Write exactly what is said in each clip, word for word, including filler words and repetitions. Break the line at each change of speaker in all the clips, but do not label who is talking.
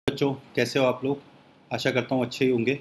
बच्चों, कैसे हो आप लोग? आशा करता हूँ अच्छे ही होंगे।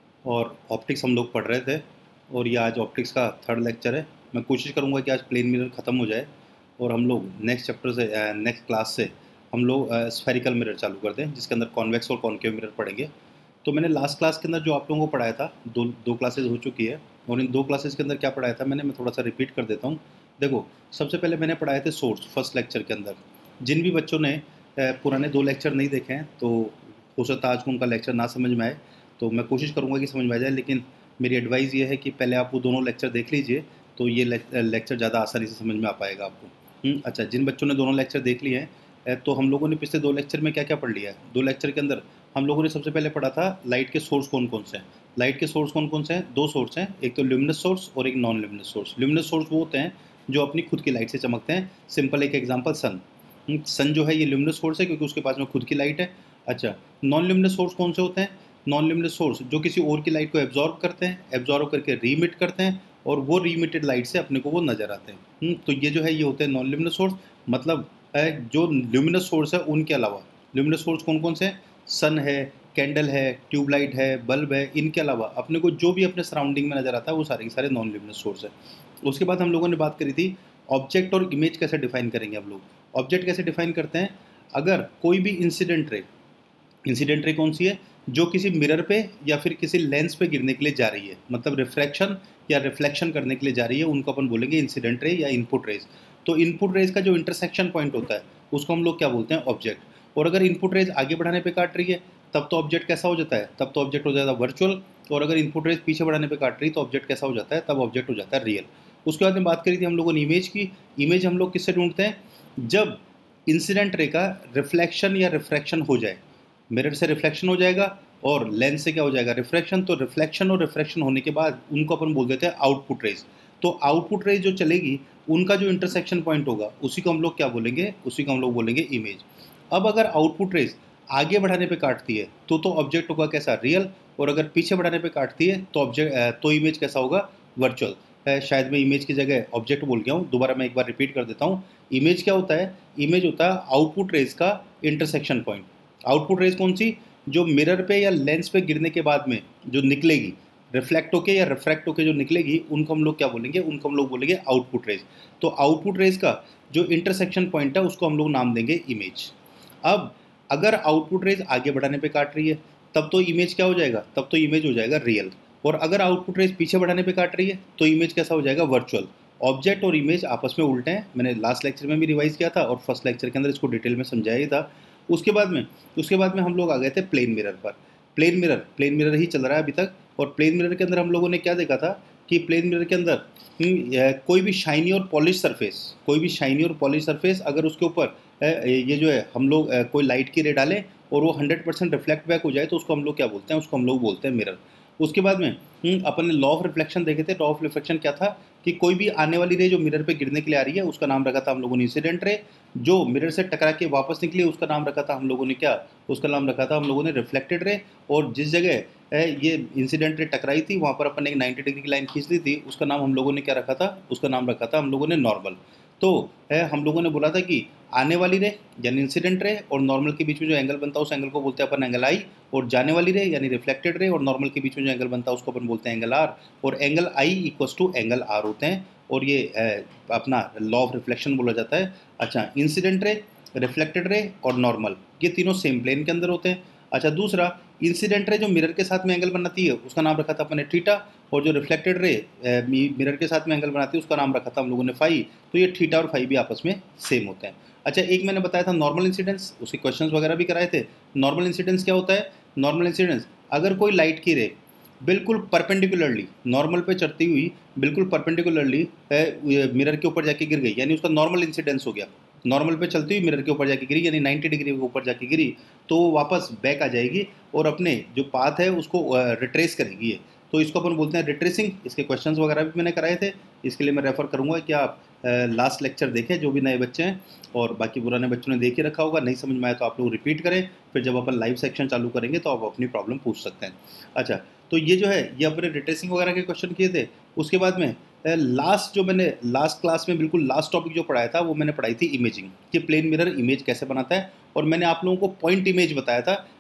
और ऑप्टिक्स हम लोग पढ़ रहे थे और ये आज ऑप्टिक्स का थर्ड लेक्चर है। मैं कोशिश करूँगा कि आज प्लेन मिरर ख़त्म हो जाए और हम लोग नेक्स्ट चैप्टर से नेक्स्ट क्लास से हम लोग स्फेरिकल मिरर चालू कर दें, जिसके अंदर कॉन्वेक्स और कॉन्केव मिरर पढ़ेंगे। तो मैंने लास्ट क्लास के अंदर जो आप लोगों को पढ़ाया था, दो दो क्लासेज हो चुकी है, और इन दो क्लासेज के अंदर क्या पढ़ाया था मैंने, मैं थोड़ा सा रिपीट कर देता हूँ। देखो, सबसे पहले मैंने पढ़ाए थे सोर्स फर्स्ट लेक्चर के अंदर। जिन भी बच्चों ने अ, पुराने दो लेक्चर नहीं देखे हैं तो हो सकता है आज को उनका लेक्चर ना समझ में आए, तो मैं कोशिश करूँगा कि समझ में आ जाए। लेकिन मेरी एडवाइस ये है कि पहले आप वो दोनों लेक्चर देख लीजिए, तो ये लेक्चर ज़्यादा आसानी से समझ में आ पाएगा आपको। हुँ, अच्छा, जिन बच्चों ने दोनों लेक्चर देख लिए हैं, अ, तो हम लोगों ने पिछले दो लेक्चर में क्या-क्या पढ़ लिया है। दो लेक्चर के अंदर हम लोगों ने सबसे पहले पढ़ा था लाइट के सोर्स कौन-कौन से हैं। लाइट के सोर्स कौन-कौन से हैं? दो सोर्स हैं, एक तो ल्यूमिनस सोर्स और एक non luminous source. Luminous source वो होते हैं जो अपनी खुद की लाइट से चमकते हैं। सिंपल एक एग्जांपल सन। हुँ, सन जो है ये ल्यूमिनस सोर्स है क्योंकि उसके पास में खुद की लाइट है। अच्छा, नॉन ल्यूमिनस सोर्स कौन से होते हैं? नॉन ल्यूमिनस सोर्स जो किसी और की लाइट को एब्जॉर्ब करते हैं, एब्जॉर्ब करके रीमिट करते हैं और वो रीमिटेड लाइट से अपने को वो नज़र आते हैं। हुँ, तो ये जो है ये होते हैं नॉन ल्यूमिनस सोर्स। मतलब अ, जो ल्यूमिनस सोर्स है उनके अलावा ल्यूमिनस सोर्स कौन-कौन से हैं? सन है, कैंडल है, ट्यूबलाइट है, बल्ब है, इनके अलावा अपने को जो भी अपने सराउंडिंग में नज़र आता है वो सारे के सारे नॉन ल्यूमिनस सोर्स है। उसके बाद हम लोगों ने बात करी थी ऑब्जेक्ट और इमेज कैसे डिफाइन करेंगे हम लोग। ऑब्जेक्ट कैसे डिफाइन करते हैं? अगर कोई भी इंसिडेंट रे, इंसिडेंट रे कौन सी है? जो किसी मिरर पे या फिर किसी लेंस पे गिरने के लिए जा रही है, मतलब रिफ्रैक्शन या रिफ्लेक्शन करने के लिए जा रही है, उनको अपन बोलेंगे इंसिडेंट रे या इनपुट रेज। तो इनपुट रेज का जो इंटरसेक्शन पॉइंट होता है उसको हम लोग क्या बोलते हैं? ऑब्जेक्ट। और अगर इनपुट रेज आगे बढ़ाने पे काट रही है तब तो ऑब्जेक्ट कैसा हो जाता है? तब तो ऑब्जेक्ट हो जाता है वर्चुअल। और अगर इनपुट रेज पीछे बढ़ाने पे काट रही है तो ऑब्जेक्ट कैसा हो जाता है? तब ऑब्जेक्ट हो जाता है रियल। उसके बाद में बात करी थी हम लोगों ने इमेज की। इमेज हम लोग किससे ढूंढते हैं? जब इंसिडेंट रे का रिफ्लेक्शन या रिफ्रैक्शन हो जाए। मिरर से रिफ्लेक्शन हो जाएगा और लेंस से क्या हो जाएगा? रिफ्रैक्शन। तो रिफ्लेक्शन और रिफ्रैक्शन होने के बाद उनको अपन बोल देते हैं आउटपुट रेज। तो आउटपुट रेज जो चलेगी उनका जो इंटरसेक्शन पॉइंट होगा उसी को हम लोग क्या बोलेंगे? उसी को हम लोग बोलेंगे इमेज। अब अगर आउटपुट रेज आगे बढ़ाने पे काटती है तो तो ऑब्जेक्ट होगा कैसा? रियल। और अगर पीछे बढ़ाने पे काटती है तो ऑब्जेक्ट तो इमेज कैसा होगा? वर्चुअल। शायद मैं इमेज की जगह ऑब्जेक्ट बोल गया हूँ, दोबारा मैं एक बार रिपीट कर देता हूँ। इमेज क्या होता है? इमेज होता है आउटपुट रेज का इंटरसेक्शन पॉइंट। आउटपुट रेज कौन सी? जो मिरर पे या लेंस पे गिरने के बाद में जो निकलेगी, रिफ्लेक्ट होके या रिफ्रैक्ट होके जो निकलेगी, उनको हम लोग क्या बोलेंगे? उनको हम लोग बोलेंगे आउटपुट रेज। तो आउटपुट रेज का जो इंटरसेक्शन पॉइंट है उसको हम लोग नाम देंगे इमेज। अब अगर आउटपुट रेज आगे बढ़ाने पे काट रही है तब तो इमेज क्या हो जाएगा? तब तो इमेज हो जाएगा रियल। और अगर आउटपुट रेज पीछे बढ़ाने पे काट रही है तो इमेज कैसा हो जाएगा? वर्चुअल। ऑब्जेक्ट और इमेज आपस में उल्टे हैं। मैंने लास्ट लेक्चर में भी रिवाइज किया था और फर्स्ट लेक्चर के अंदर इसको डिटेल में समझाया ही था। उसके बाद में उसके बाद में हम लोग आ गए थे प्लेन मिरर पर। प्लेन मिरर प्लेन मिरर ही चल रहा है अभी तक। और प्लेन मिरर के अंदर हम लोगों ने क्या देखा था कि प्लेन मिरर के अंदर हम्म, यह कोई भी शाइनी और पॉलिश सरफेस कोई भी शाइनी और पॉलिश सरफेस अगर उसके ऊपर अ, ये जो है हम लोग अ, कोई लाइट की रे डालें और वो हंड्रेड परसेंट रिफ्लेक्ट बैक हो जाए तो उसको हम लोग क्या बोलते हैं? उसको हम लोग बोलते हैं मिरर। उसके बाद में हम्म, अपन ने लॉ ऑफ रिफ्लेक्शन देखे थे। लॉ ऑफ रिफ्लेक्शन क्या था कि कोई भी आने वाली रे जो मिरर पे गिरने के लिए आ रही है उसका नाम रखा था हम लोगों ने इंसिडेंट रे। जो मिरर से टकरा के वापस निकली उसका नाम रखा था हम लोगों ने क्या? उसका नाम रखा था हम लोगों ने रिफ्लेक्टेड रे। और जिस जगह है ये इंसिडेंट रे टकराई थी वहाँ पर अपन ने एक नाइन्टी डिग्री की लाइन खींच ली थी, उसका नाम हम लोगों ने क्या रखा था? उसका नाम रखा था हम लोगों ने नॉर्मल। तो है हम लोगों ने बोला था कि आने वाली रे यानी इंसिडेंट रे और नॉर्मल के बीच में जो एंगल बनता है उस एंगल को बोलते हैं अपन एंगल आई। और जाने वाली रे यानी रिफ्लेक्टेड रे और नॉर्मल के बीच में जो एंगल बनता है उसको अपन बोलते हैं एंगल आर। और angle i equals to angle r होते हैं। और ये ए, अपना लॉ ऑफ रिफ्लेक्शन बोला जाता है। अच्छा, इंसिडेंट रे, रिफ्लेक्टेड रे और नॉर्मल ये तीनों सेम प्लेन के अंदर होते हैं। अच्छा, दूसरा इंसिडेंट रे जो मिरर के साथ में एंगल बनाती है उसका नाम रखा था अपने थीटा। और जो रिफ्लेक्टेड रे मिरर के साथ में एंगल बनाती है उसका नाम रखा था हम लोगों ने फाई। तो ये थीटा और फाई भी आपस में सेम होते हैं। अच्छा, एक मैंने बताया था नॉर्मल इंसिडेंस, उसके क्वेश्चंस वगैरह भी कराए थे। नॉर्मल इंसिडेंस क्या होता है? नॉर्मल इंसिडेंस अगर कोई लाइट की रे बिल्कुल परपेंडिकुलरली नॉर्मल पे चढ़ती हुई बिल्कुल परपेंडिकुलरली मिरर के ऊपर जाके गिर गई यानी उसका नॉर्मल इंसिडेंस हो गया। नॉर्मल पे चलती हुई मिरर के ऊपर जाके गिरी यानी नाइन्टी डिग्री के ऊपर जाके गिरी तो वो वापस बैक आ जाएगी और अपने जो पाथ है उसको रिट्रेस करेगी। ये तो इसको अपन बोलते हैं रिट्रेसिंग। इसके क्वेश्चंस वगैरह भी मैंने कराए थे, इसके लिए मैं रेफ़र करूँगा कि आप लास्ट लेक्चर देखें जो भी नए बच्चे हैं। और बाकी पुराने बच्चों ने देख ही रखा होगा, नहीं समझ में आया तो आप लोग रिपीट करें। फिर जब अपन लाइव सेक्शन चालू करेंगे तो आप अपनी प्रॉब्लम पूछ सकते हैं। अच्छा, तो ये जो है ये अपने रिट्रेसिंग वगैरह के क्वेश्चन किए थे। उसके बाद में लास्ट जो मैंने लास्ट क्लास में बिल्कुल लास्ट टॉपिक जो पढ़ाया था वो मैंने पढ़ाई थी इमेजिंग कि प्लेन मिरर इमेज कैसे बनाता है। और मैंने आप लोगों को पॉइंट इमेज बताया था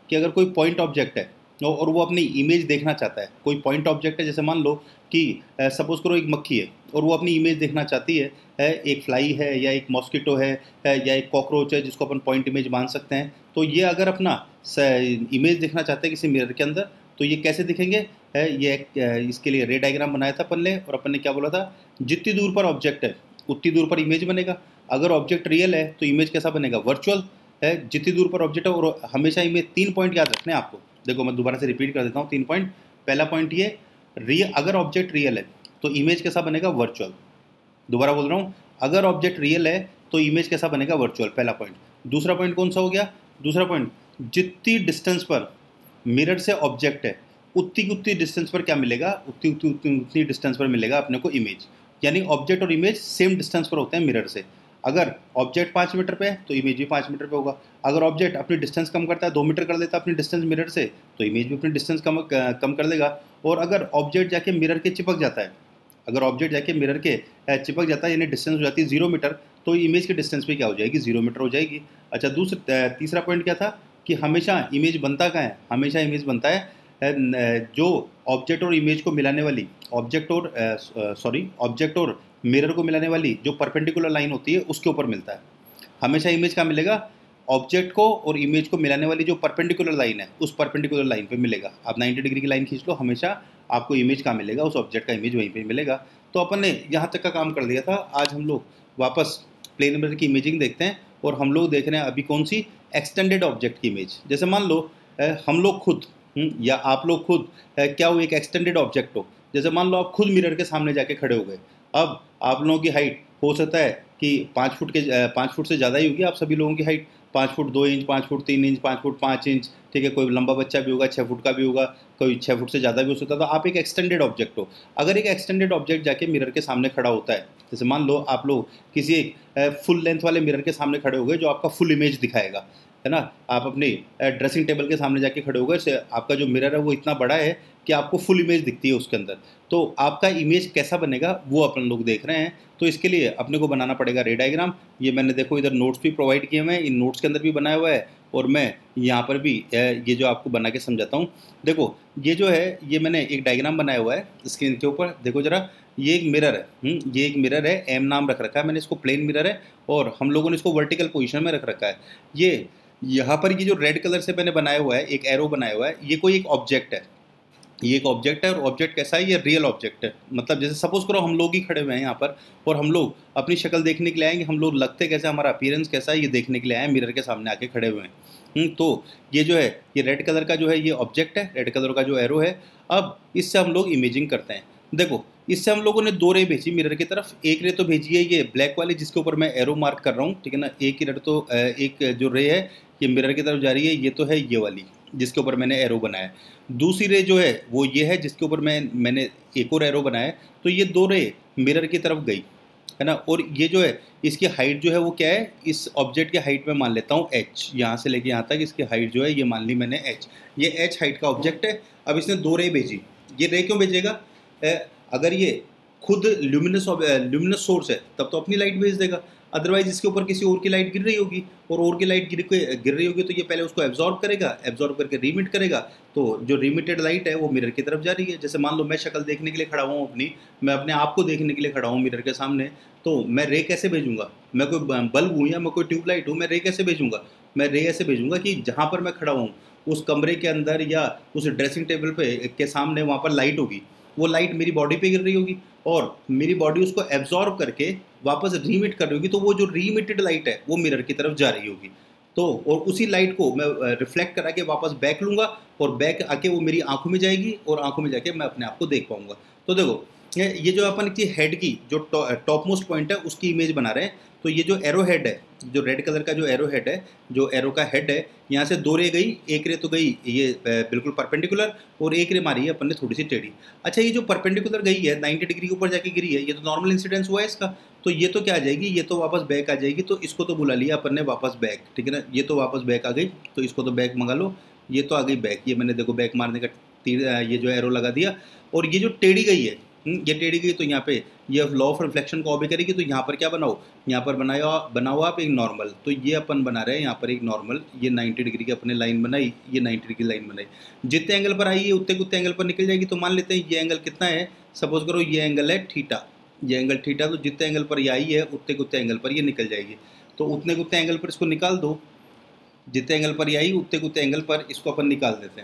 कि अगर कोई पॉइंट ऑब्जेक्ट है और वो अपनी इमेज देखना चाहता है, कोई पॉइंट ऑब्जेक्ट है, जैसे मान लो कि सपोज करो एक मक्खी है और वो अपनी इमेज देखना चाहती है, है एक फ्लाई है या एक मॉस्किटो है, है या एक कॉकरोच है जिसको अपन पॉइंट इमेज मान सकते हैं। तो ये अगर अपना इमेज देखना चाहते हैं किसी मिरर के अंदर तो ये कैसे दिखेंगे, है ये एक, इसके लिए रे डायग्राम बनाया था अपन ने, और अपन ने क्या बोला था, जितनी दूर पर ऑब्जेक्ट है उतनी दूर पर इमेज बनेगा। अगर ऑब्जेक्ट रियल है तो इमेज कैसा बनेगा, वर्चुअल है। जितनी दूर पर ऑब्जेक्ट है, और हमेशा इमेज तीन पॉइंट याद रखने हैं आपको। देखो मैं दोबारा से रिपीट कर देता हूँ, तीन पॉइंट। पहला पॉइंट ये, रियल अगर ऑब्जेक्ट रियल है तो इमेज कैसा बनेगा, वर्चुअल। दोबारा बोल रहा हूँ, अगर ऑब्जेक्ट रियल है तो इमेज कैसा बनेगा, वर्चुअल, पहला पॉइंट। दूसरा पॉइंट कौन सा हो गया, दूसरा पॉइंट, जितनी डिस्टेंस पर मिरर से ऑब्जेक्ट है उतनी उतनी डिस्टेंस पर क्या मिलेगा, उतनी उतनी उतनी उतनी डिस्टेंस पर मिलेगा अपने को इमेज। यानी ऑब्जेक्ट और इमेज सेम डिस्टेंस पर होते हैं मिरर से। अगर ऑब्जेक्ट पाँच मीटर पे है तो इमेज भी पाँच मीटर पे होगा। अगर ऑब्जेक्ट अपनी डिस्टेंस कम करता है, दो मीटर कर देता है अपनी डिस्टेंस मिरर से, तो इमेज भी अपनी डिस्टेंस कम कम कर देगा। और अगर ऑब्जेक्ट जाके मिरर के चिपक जाता है, अगर ऑब्जेक्ट जाके मिरर के चिपक जाता है यानी डिस्टेंस हो जाती है जीरो मीटर, तो इमेज की डिस्टेंस भी क्या हो जाएगी, जीरो मीटर हो जाएगी। अच्छा, दूसरा तीसरा पॉइंट क्या था कि हमेशा इमेज बनता कहाँ है, हमेशा इमेज बनता है जो ऑब्जेक्ट और इमेज को मिलाने वाली, ऑब्जेक्ट और सॉरी ऑब्जेक्ट और मिरर को मिलाने वाली जो परपेंडिकुलर लाइन होती है उसके ऊपर मिलता है। हमेशा इमेज का मिलेगा, ऑब्जेक्ट को और इमेज को मिलाने वाली जो परपेंडिकुलर लाइन है उस परपेंडिकुलर लाइन पे मिलेगा। आप नाइन्टी डिग्री की लाइन खींच लो, हमेशा आपको इमेज का मिलेगा, उस ऑब्जेक्ट का इमेज वहीं पे मिलेगा। तो अपन ने यहाँ तक का काम कर दिया था। आज हम लोग वापस प्लेन मिरर की इमेजिंग देखते हैं, और हम लोग देख रहे हैं अभी कौन सी, एक्सटेंडेड ऑब्जेक्ट की इमेज। जैसे मान लो हम लोग खुद या आप लोग खुद क्या वो एक एक्सटेंडेड ऑब्जेक्ट हो। जैसे मान लो आप खुद मिरर के सामने जाके खड़े हो गए। अब आप लोगों की हाइट हो सकता है कि पाँच फुट के पाँच फुट से ज़्यादा ही होगी। आप सभी लोगों की हाइट पाँच फुट दो इंच, पाँच फुट तीन इंच, पाँच फुट पाँच इंच, ठीक है। कोई लंबा बच्चा भी होगा, छः फुट का भी होगा, कोई छः फुट से ज़्यादा भी हो सकता है। तो आप एक एक्सटेंडेड ऑब्जेक्ट हो। अगर एक एक्सटेंडेड ऑब्जेक्ट जाके मिरर के सामने खड़ा होता है, जैसे मान लो आप लोग किसी एक फुल लेंथ वाले मिरर के सामने खड़े हो गए जो आपका फुल इमेज दिखाएगा, है ना। आप अपनी ड्रेसिंग टेबल के सामने जाके खड़े हो गए, से आपका जो मिरर है वो इतना बड़ा है कि आपको फुल इमेज दिखती है उसके अंदर। तो आपका इमेज कैसा बनेगा वो अपन लोग देख रहे हैं। तो इसके लिए अपने को बनाना पड़ेगा रे डायग्राम। ये मैंने देखो इधर नोट्स भी प्रोवाइड किए हुए हैं, इन नोट्स के अंदर भी बनाया हुआ है, और मैं यहाँ पर भी ये जो आपको बना के समझाता हूँ। देखो ये जो है ये मैंने एक डायग्राम बनाया हुआ है स्क्रीन के ऊपर, देखो जरा। ये एक मिरर है, ये एक मिरर है, एम नाम रख रखा है मैंने इसको, प्लेन मिरर है, और हम लोगों ने इसको वर्टिकल पोजीशन में रख रखा है। ये यहाँ पर ये जो रेड कलर से मैंने बनाया हुआ है, एक एरो बनाया हुआ है, ये कोई एक ऑब्जेक्ट है, ये एक ऑब्जेक्ट है। और ऑब्जेक्ट कैसा है, ये रियल ऑब्जेक्ट है। मतलब जैसे सपोज करो हम लोग ही खड़े हुए हैं यहाँ पर, और हम लोग अपनी शक्ल देखने के लिए आएंगे, हम लोग लगते कैसे, हमारा अपीयरेंस कैसा है, ये देखने के लिए आए मिरर के सामने आके खड़े हुए हैं। तो ये जो है ये रेड कलर का जो है ये ऑब्जेक्ट है, रेड कलर का जो एरो है। अब इससे हम लोग इमेजिंग करते हैं। देखो इससे हम लोगों ने दो रे भेजी मिरर की तरफ। एक रे तो भेजी है ये ब्लैक वाली जिसके ऊपर मैं एरो मार्क कर रहा हूँ, ठीक है ना। एक ही रे तो एक जो रे है ये मिरर की तरफ जा रही है, ये तो है ये वाली जिसके ऊपर मैंने एरो बनाया। दूसरी रे जो है वो ये है जिसके ऊपर मैं मैंने एक और एरो बनाया। तो ये दो रे मिरर की तरफ गई, है ना। और ये जो है इसकी हाइट जो है वो क्या है, इस ऑब्जेक्ट की हाइट में मान लेता हूँ एच, यहाँ से लेके यहाँ तक इसकी हाइट जो है ये मान ली मैंने एच। ये एच हाइट का ऑब्जेक्ट है। अब इसने दो रे भेजी। ये रे क्यों भेजेगा, अगर ये खुद ल्यूमिनस ल्यूमिनस सोर्स है तब तो अपनी लाइट भेज देगा, अदरवाइज इसके ऊपर किसी और की लाइट गिर रही होगी, और और की लाइट गिर गिर रही होगी तो ये पहले उसको एब्जॉर्ब करेगा, एब्जॉर्ब करके रीमिट करेगा। तो जो रिमिटेड लाइट है वो मिरर की तरफ जा रही है। जैसे मान लो मैं शक्ल देखने के लिए खड़ा हूँ अपनी, मैं अपने आप को देखने के लिए खड़ा हूँ मिरर के सामने, तो मैं रे कैसे भेजूंगा, मैं कोई बल्ब हूँ या मैं कोई ट्यूबलाइट हूँ, मैं रे कैसे भेजूंगा, मैं रे ऐसे भेजूंगा कि जहाँ पर मैं खड़ा हूँ उस कमरे के अंदर या उस ड्रेसिंग टेबल पे के सामने वहाँ पर लाइट होगी, वो लाइट मेरी बॉडी पे गिर रही होगी, और मेरी बॉडी उसको एब्जॉर्ब करके वापस रीमिट कर रही होगी। तो वो जो रीमिटेड लाइट है वो मिरर की तरफ जा रही होगी। तो और उसी लाइट को मैं रिफ्लेक्ट करा के वापस बैक लूँगा, और बैक आके वो मेरी आंखों में जाएगी, और आंखों में जाके मैं अपने आप को देख पाऊँगा। तो देखो ये जो अपन की हेड की जो टॉप मोस्ट पॉइंट है उसकी इमेज बना रहे हैं। तो ये जो एरो हेड है, जो रेड कलर का जो एरो हेड है, जो एरो का हेड है, यहाँ से दो रे गई, एक रे तो गई ये बिल्कुल परपेंडिकुलर, और एक रे मारी है अपन ने थोड़ी सी टेढ़ी। अच्छा, ये जो परपेंडिकुलर गई है नाइन्टी डिग्री के ऊपर जाके गिरी है, ये तो नॉर्मल इंसिडेंस हुआ है इसका। तो ये तो क्या आ जाएगी, ये तो वापस बैक आ जाएगी। तो इसको तो बुला लिया अपन ने वापस बैक, ठीक है ना। ये तो वापस बैक आ गई, तो इसको तो बैक मंगा लो। ये तो आ गई बैक, ये मैंने देखो बैक मारने का तीर ये जो एरो लगा दिया। और ये जो टेढ़ी गई है हम्म, ये टेढ़ी गई तो यहाँ पे ये लॉ ऑफ रिफ्लेक्शन को ऑबे करेगी, तो यहाँ पर क्या बनाओ, यहाँ पर बनाया बनाओ आप एक नॉर्मल, तो ये अपन बना रहे हैं यहाँ पर एक नॉर्मल, ये नाइन्टी डिग्री की अपने लाइन बनाई, ये नाइन्टी डिग्री लाइन बनाई, जितने एंगल पर आई है उतने उतने एंगल पर निकल जाएगी। तो मान लेते हैं ये एंगल कितना है, सपोज करो ये एंगल है थीटा, ये एंगल थीटा, तो जितने एंगल पर ये आई है उतने उतने एंगल पर ये निकल जाएगी। तो उतने उतने एंगल पर इसको निकाल दो, जितने एंगल पर ये आई उतने उतने एंगल पर इसको अपन निकाल देते हैं।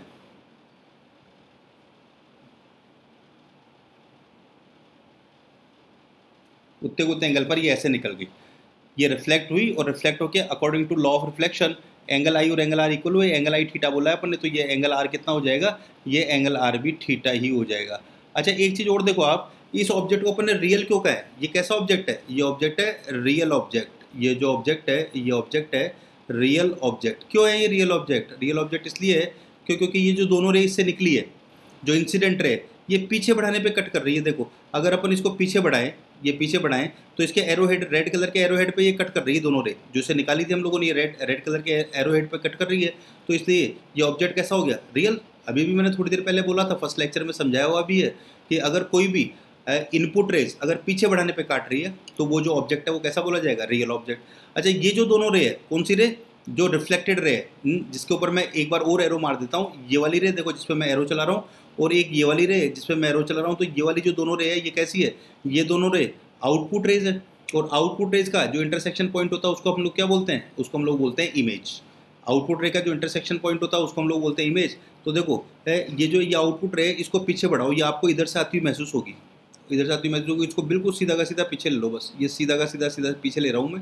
उतने उतने एंगल पर ये ऐसे निकल गई, ये रिफ्लेक्ट हुई और रिफ्लेक्ट होकर according to law of reflection angle i और एंगल आर इक्वल हुए, एंगल आई थीटा बोला है अपन ने, तो ये एंगल आर कितना हो जाएगा, ये एंगल आर भी थीटा ही हो जाएगा। अच्छा एक चीज़ और देखो आप, इस ऑब्जेक्ट को अपन ने रियल क्यों कहा है, ये कैसा ऑब्जेक्ट है, ये ऑब्जेक्ट है रियल ऑब्जेक्ट, ये जो ऑब्जेक्ट है ये ऑब्जेक्ट है रियल ऑब्जेक्ट। क्यों है ये रियल ऑब्जेक्ट, रियल ऑब्जेक्ट इसलिए है क्यों क्योंकि ये जो दोनों रे इससे निकली है, जो इंसिडेंट रे ये पीछे बढ़ाने पे कट कर रही है। देखो अगर अपन इसको पीछे बढ़ाएं, ये पीछे बढ़ाएं तो इसके एरो हेड, रेड कलर के एरो हेड पे ये कट कर रही है, दोनों रे जो से निकाली थी हम लोगों ने, ये रेड रेड कलर के एरो हेड पे कट कर रही है, तो इसलिए ये ऑब्जेक्ट कैसा हो गया, रियल। अभी भी मैंने थोड़ी देर पहले बोला था, फर्स्ट लेक्चर में समझाया हुआ भी है कि अगर कोई भी इनपुट रेज अगर पीछे बढ़ाने पे काट रही है तो वो जो ऑब्जेक्ट है वो कैसा बोला जाएगा, रियल ऑब्जेक्ट। अच्छा ये जो दोनों रे है, कौन सी रे, जो रिफ्लेक्टेड रे है, जिसके ऊपर मैं एक बार और एरो मार देता हूँ, ये वाली रे देखो जिसपे मैं एरो चला रहा हूँ, और एक ये वाली रे जिसपे मैं एरो चला रहा हूँ, तो ये वाली जो दोनों रे है ये कैसी है, ये दोनों रे आउटपुट रेज है, और आउटपुट रेज का जो इंटरसेक्शन पॉइंट होता है उसको हम लोग क्या बोलते हैं, उसको हम लोग बोलते हैं इमेज। आउटपुट रे का जो इंटरसेक्शन पॉइंट होता है उसको हम लोग बोलते हैं इमेज। तो देखो ये जो ये आउटपुट रे इसको पीछे बढ़ाओ, ये आपको इधर से आती हुई महसूस होगी, इधर से आती हुई महसूस होगी, इसको बिल्कुल सीधा का सीधा पीछे ले लो, बस ये सीधा का सीधा सीधा पीछे ले रहा हूँ मैं,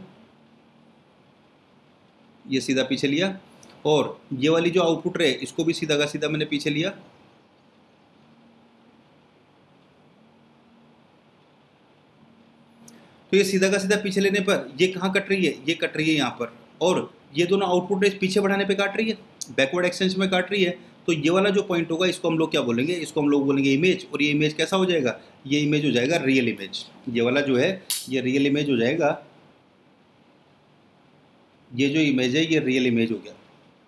ये सीधा पीछे लिया, और ये वाली जो आउटपुट रे इसको भी सीधा का सीधा मैंने पीछे लिया। तो ये सीधा का सीधा पीछे लेने पर ये कहाँ कट रही है, ये कट रही है यहाँ पर, और ये दोनों आउटपुट रेज पीछे बढ़ाने पे काट रही है, बैकवर्ड एक्सटेंशन में काट रही है। तो ये वाला जो पॉइंट होगा इसको हम लोग क्या बोलेंगे, इसको हम लोग बोलेंगे इमेज, और ये इमेज कैसा हो जाएगा, ये इमेज हो जाएगा रियल इमेज। ये वाला जो है ये रियल इमेज हो जाएगा, ये जो इमेज है ये रियल इमेज हो गया,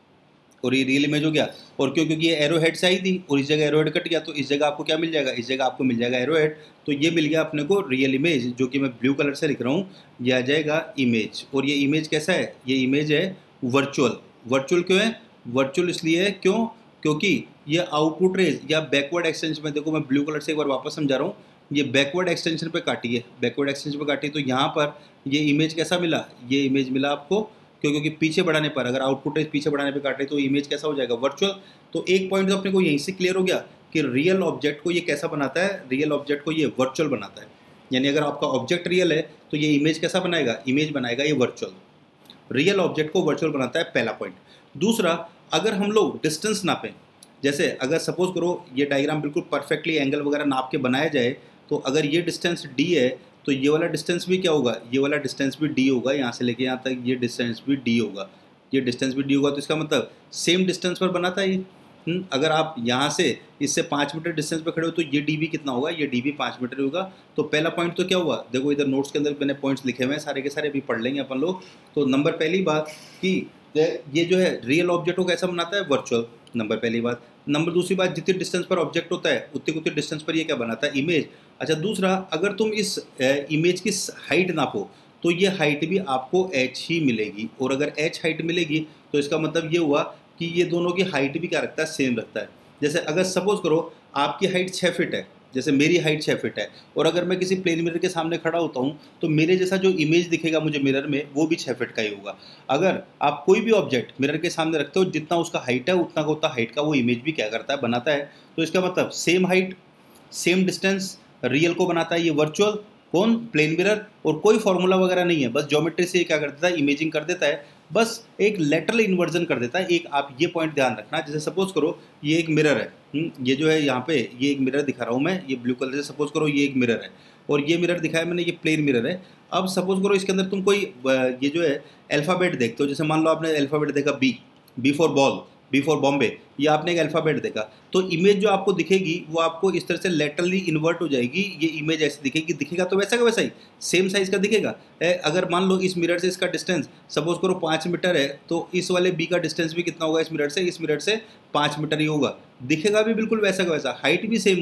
और ये रियल इमेज हो गया। और क्यों, क्योंकि ये एरो हेड से आई थी और इस जगह एरो हेड कट गया, तो इस जगह आपको क्या मिल जाएगा, इस जगह आपको मिल जाएगा एरो हेड, तो ये मिल गया अपने को रियल इमेज, जो कि मैं ब्लू कलर से लिख रहा हूँ, ये आ जाएगा इमेज। और ये इमेज कैसा है, ये इमेज है वर्चुअल। वर्चुअल क्यों है, वर्चुअल इसलिए है क्यों, क्योंकि ये आउटपुट रेज या बैकवर्ड एक्सटेंशन में, देखो मैं ब्लू कलर से एक बार वापस समझा रहा हूँ, ये बैकवर्ड एक्सटेंशन पे काटी है, बैकवर्ड एक्सटेंशन पे काटी, तो यहाँ पर ये इमेज कैसा मिला, ये इमेज मिला आपको क्यों, क्योंकि पीछे बढ़ाने पर, अगर आउटपुट रेज पीछे बढ़ाने पे काटे तो इमेज कैसा हो जाएगा, वर्चुअल। तो एक पॉइंट तो अपने को यहीं से क्लियर हो गया कि रियल ऑब्जेक्ट को ये कैसा बनाता है, रियल ऑब्जेक्ट को ये वर्चुअल बनाता है। यानी अगर आपका ऑब्जेक्ट रियल है तो ये इमेज कैसा बनाएगा, इमेज बनाएगा ये वर्चुअल, रियल ऑब्जेक्ट को वर्चुअल बनाता है, पहला पॉइंट। दूसरा, अगर हम लोग डिस्टेंस नापें, जैसे अगर सपोज करो ये डायग्राम बिल्कुल परफेक्टली एंगल वगैरह नाप के बनाया जाए, तो अगर ये डिस्टेंस डी है तो ये वाला डिस्टेंस भी क्या होगा, ये वाला डिस्टेंस भी डी होगा, यहाँ से लेके यहाँ तक ये डिस्टेंस भी डी होगा, ये डिस्टेंस भी डी होगा। तो इसका मतलब सेम डिस्टेंस पर बनाता है ये। अगर आप यहाँ से इससे पाँच मीटर डिस्टेंस पर खड़े हो तो ये डी भी कितना होगा, ये डी भी पाँच मीटर होगा। तो पहला पॉइंट तो क्या हुआ, देखो इधर नोट्स के अंदर मैंने पॉइंट्स लिखे हुए हैं, सारे के सारे अभी पढ़ लेंगे अपन लोग। तो नंबर पहली बात कि ये जो है रियल ऑब्जेक्ट को कैसा बनाता है, वर्चुअल, नंबर पहली बात। नंबर दूसरी बात, जितने डिस्टेंस पर ऑब्जेक्ट होता है उतने उतने डिस्टेंस पर ये क्या बनाता है, इमेज। अच्छा दूसरा, अगर तुम इस इमेज की हाइट नापो तो ये हाइट भी आपको एच ही मिलेगी, और अगर एच हाइट मिलेगी तो इसका मतलब ये हुआ कि ये दोनों की हाइट भी क्या रखता है, सेम रखता है। जैसे अगर सपोज करो आपकी हाइट छः फिट है, जैसे मेरी हाइट छः फिट है, और अगर मैं किसी प्लेन मिरर के सामने खड़ा होता हूँ तो मेरे जैसा जो इमेज दिखेगा मुझे मिरर में वो भी छः फिट का ही होगा। अगर आप कोई भी ऑब्जेक्ट मिरर के सामने रखते हो, जितना उसका हाइट है उतना का उतना हाइट का वो इमेज भी क्या करता है, बनाता है। तो इसका मतलब same height same distance real को बनाता है ये वर्चुअल, कौन, प्लेन मिरर। और कोई फॉर्मूला वगैरह नहीं है, बस ज्योमेट्री से क्या कर देता है, इमेजिंग कर देता है, बस एक लेटरल इन्वर्जन कर देता है। एक आप ये पॉइंट ध्यान रखना, जैसे सपोज करो ये एक मिरर है, ये जो है यहाँ पे ये एक मिरर दिखा रहा हूँ मैं, ये ब्लू कलर से, सपोज करो ये एक मिरर है और ये मिरर दिखाया मैंने, ये प्लेन मिरर है। अब सपोज करो इसके अंदर तुम कोई ये जो है अल्फ़ाबेट देखते हो, जैसे मान लो आपने अल्फ़ाबेट देखा B, B for ball, B for Bombay, ये आपने एक अल्फ़ाबेट देखा, तो इमेज जो आपको दिखेगी वो आपको इस तरह से लेटरली इन्वर्ट हो जाएगी, ये इमेज ऐसी दिखेगी, दिखेगा तो वैसा का वैसा ही सेम साइज़ का दिखेगा। अगर मान लो इस मिरर से इसका डिस्टेंस सपोज करो पाँच मीटर है, तो इस वाले बी का डिस्टेंस भी कितना होगा, इस मिरर से इस मिरर से पाँच मीटर ही होगा, दिखेगा भी बिल्कुल वैसा का वैसा, हाइट भी सेम होगी,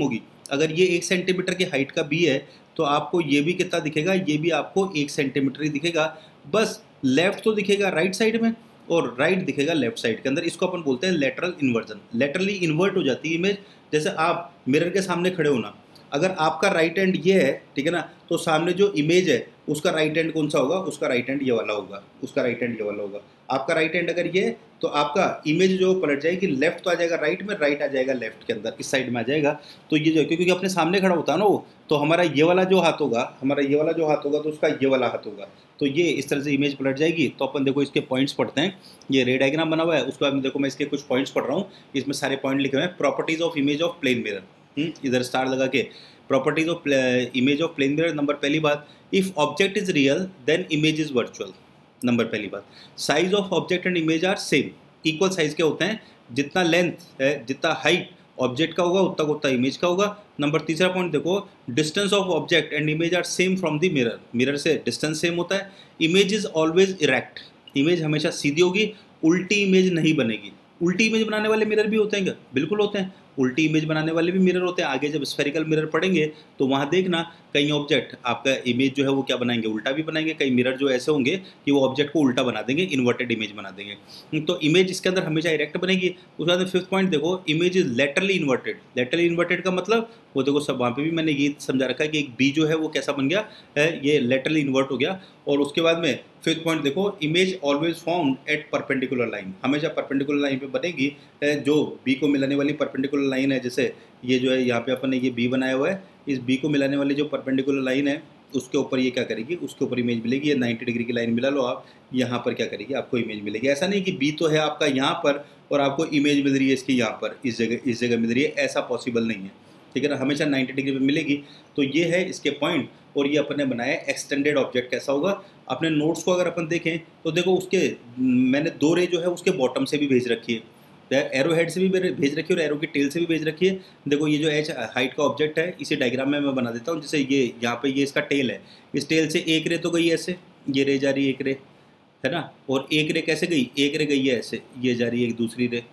अगर ये एक सेंटीमीटर की हाइट का बी है तो आपको ये भी कितना दिखेगा, ये भी आपको एक सेंटीमीटर ही दिखेगा, बस लेफ्ट तो दिखेगा राइट साइड में और राइट दिखेगा लेफ्ट साइड के अंदर। इसको अपन बोलते हैं लेटरल इन्वर्जन। लेटरली इन्वर्ट हो जाती है इमेज। जैसे आप मिरर के सामने खड़े हो ना, अगर आपका राइट हैंड ये है, ठीक है ना, तो सामने जो इमेज है उसका राइट हैंड कौन सा होगा, उसका राइट हैंड ये वाला होगा, उसका राइट हैंड ये वाला होगा। आपका राइट हैंड अगर ये है तो आपका इमेज जो पलट जाएगी, लेफ्ट तो आ जाएगा राइट में, राइट आ जाएगा लेफ्ट के अंदर, इस साइड में आ जाएगा। तो ये जो क्योंकि अपने सामने खड़ा होता है ना वो, तो हमारा ये वाला जो हाथ होगा, हमारा ये वाला जो हाथ होगा तो उसका ये वाला हाथ होगा, तो ये इस तरह से इमेज पलट जाएगी। तो अपन देखो इसके पॉइंट्स पढ़ते हैं। ये रे डायग्राम बना हुआ है, उसके बाद देखो मैं इसके कुछ पॉइंट्स पढ़ रहा हूँ, इसमें सारे पॉइंट लिखे हुए हैं। Properties of image of plane mirror, इधर स्टार लगा के, properties of image of plane mirror. Number पहली बात, if object is real then image is virtual. Number पहली बात, size of object and image are same, equal size के होते हैं, जितना लेंथ है, जितना हाइट ऑब्जेक्ट का होगा उतना उतना इमेज का होगा। नंबर तीसरा पॉइंट देखो, distance of object and image are same from the mirror, mirror से डिस्टेंस सेम होता है। Image is always erect, image हमेशा सीधी होगी, उल्टी इमेज नहीं बनेगी। उल्टी इमेज बनाने वाले मिरर भी होते हैं क्या? बिल्कुल होते हैं, उल्टी इमेज बनाने वाले भी मिरर होते हैं। आगे जब स्फेरिकल मिरर पढ़ेंगे तो वहाँ देखना कई ऑब्जेक्ट आपका इमेज जो है वो क्या बनाएंगे, उल्टा भी बनाएंगे। कई मिरर जो ऐसे होंगे कि वो ऑब्जेक्ट को उल्टा बना देंगे, इन्वर्टेड इमेज बना देंगे। तो इमेज इसके अंदर हमेशा इरेक्ट बनेगी। उसके बाद फिफ्थ पॉइंट देखो, image is laterally inverted. Laterally inverted का मतलब वो देखो सब वहाँ पे भी मैंने ये समझा रखा है कि एक बी जो है वो कैसा बन गया है, ये लेटरली इन्वर्ट हो गया। और उसके बाद में फिफ्थ पॉइंट देखो, image always formed at perpendicular line, हमेशा परपेंडिकुलर लाइन पे बनेगी। जो बी को मिलाने वाली परपेंडिकुलर लाइन है, जैसे ये जो है यहाँ पे अपन ने ये बी बनाया हुआ है, इस बी को मिलाने वाली जो परपेंडिकुलर लाइन है उसके ऊपर ये क्या करेगी, उसके ऊपर इमेज मिलेगी। ये नाइन्टी डिग्री की लाइन मिला लो आप, यहाँ पर क्या करेगी, आपको इमेज मिलेगी। ऐसा नहीं कि बी तो है आपका यहाँ पर और आपको इमेज मिल रही है इसकी यहाँ पर, इस जगह इस जगह मिल रही है, ऐसा पॉसिबल नहीं है, ठीक है ना, हमेशा नाइन्टी डिग्री पे मिलेगी। तो ये है इसके पॉइंट। और ये अपन ने बनाया एक्सटेंडेड ऑब्जेक्ट कैसा होगा। अपने नोट्स को अगर अपन देखें तो देखो उसके मैंने दो रे जो है उसके बॉटम से भी भेज रखी है, एरो हेड से भी भेज रखी है और एरो की टेल से भी भेज रखी है। देखो ये जो एच हाइट का ऑब्जेक्ट है, इसी डायग्राम में मैं बना देता हूँ। जैसे ये यहाँ पे ये इसका टेल है, इस टेल से एक रे तो गई ऐसे, ये रे जा रही है एक रे, है ना, और एक रे कैसे गई, एक रे गई है ऐसे, ये जा रही है एक दूसरी रे,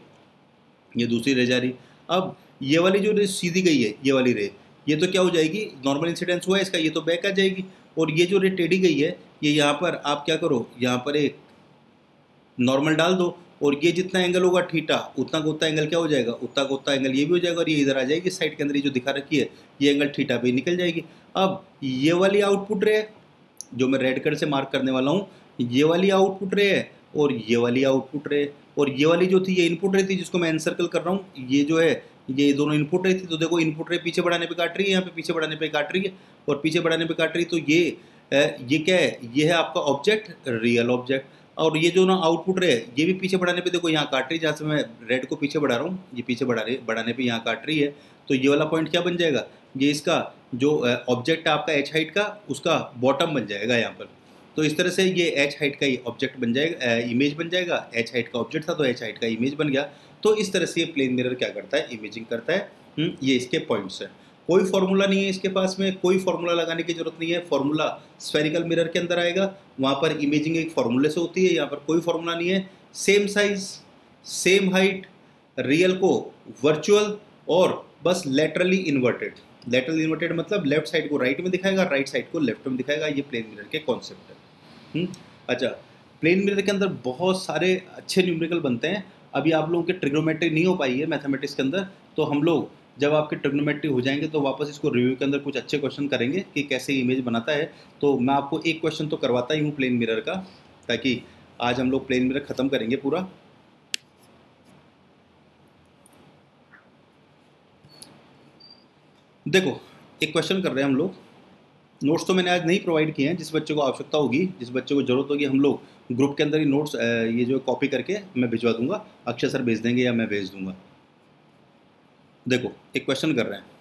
ये दूसरी रे जा रही। अब ये वाली जो रे सीधी गई है, ये वाली रे, ये तो क्या हो जाएगी, नॉर्मल इंसिडेंस हुआ है इसका, ये तो बैक आ जाएगी। और ये जो रे टेढ़ी गई है, ये यहाँ पर आप क्या करो, यहाँ पर एक नॉर्मल डाल दो और ये जितना एंगल होगा थीटा, उतना का उतना एंगल क्या हो जाएगा, उतना का उतना एंगल ये भी हो जाएगा। और ये इधर आ जाएगी साइड के अंदर, ये जो दिखा रखी है ये एंगल थीटा पे निकल जाएगी। अब ये वाली आउटपुट रे जो मैं रेड कलर से मार्क करने वाला हूँ, ये वाली आउटपुट रे है और ये वाली आउटपुट रे, और ये वाली जो थी ये इनपुट रे थी जिसको मैं एनसर्कल कर रहा हूँ, ये जो है ये दोनों इनपुट रे थी। तो देखो इनपुट रे पीछे बढ़ाने पे काट रही है, यहाँ पे पीछे बढ़ाने पे काट रही है और पीछे बढ़ाने पे काट रही है। तो ये ये क्या है, ये है आपका ऑब्जेक्ट, रियल ऑब्जेक्ट। और ये जो ना आउटपुट रे है ये भी पीछे बढ़ाने पे देखो यहाँ काट रही है, जहाँ से मैं रेड को पीछे बढ़ा रहा हूँ ये पीछे बढ़ा रही बढ़ाने पे यहाँ काट रही है। तो ये वाला पॉइंट क्या बन जाएगा, ये इसका जो ऑब्जेक्ट है आपका एच हाइट का, उसका बॉटम बन जाएगा यहाँ पर। तो इस तरह से ये एच हाइट का ऑब्जेक्ट बन जाएगा, इमेज बन जाएगा। एच हाइट का ऑब्जेक्ट था तो एच हाइट का इमेज बन गया। तो इस तरह से ये प्लेन मिरर क्या करता है, इमेजिंग करता है। ये इसके पॉइंट्स हैं। कोई फॉर्मूला नहीं है इसके पास में, कोई फॉर्मूला लगाने की जरूरत नहीं है। फॉर्मूला स्फेरिकल मिरर के अंदर आएगा, वहाँ पर इमेजिंग एक फॉर्मूले से होती है, यहाँ पर कोई फॉर्मूला नहीं है। Same size, same height, real को वर्चुअल, और बस लेटरली इन्वर्टेड। लेटरली इन्वर्टेड मतलब लेफ्ट साइड को राइट में दिखाएगा, राइट साइड को लेफ्ट में दिखाएगा। ये प्लेन मिरर के कॉन्सेप्ट है। अच्छा, प्लेन मिरर के अंदर बहुत सारे अच्छे न्यूमेरिकल बनते हैं। अभी आप लोगों के ट्रिग्नोमेट्री नहीं हो पाई है मैथमेटिक्स के अंदर, तो हम लोग जब आपके ट्रिग्नोमेट्री हो जाएंगे तो वापस इसको रिव्यू के अंदर कुछ अच्छे क्वेश्चन करेंगे कि कैसे इमेज बनाता है। तो मैं आपको एक क्वेश्चन तो करवाता ही हूँ प्लेन मिरर का, ताकि आज हम लोग प्लेन मिरर ख़त्म करेंगे पूरा। देखो एक क्वेश्चन कर रहे हैं हम लोग। नोट्स तो मैंने आज नहीं प्रोवाइड किए हैं, जिस बच्चे को आवश्यकता होगी, जिस बच्चे को ज़रूरत होगी, हम लोग ग्रुप के अंदर ही नोट्स ये जो कॉपी करके मैं भिजवा दूंगा। अक्षय सर भेज देंगे या मैं भेज दूंगा। देखो एक क्वेश्चन कर रहे हैं।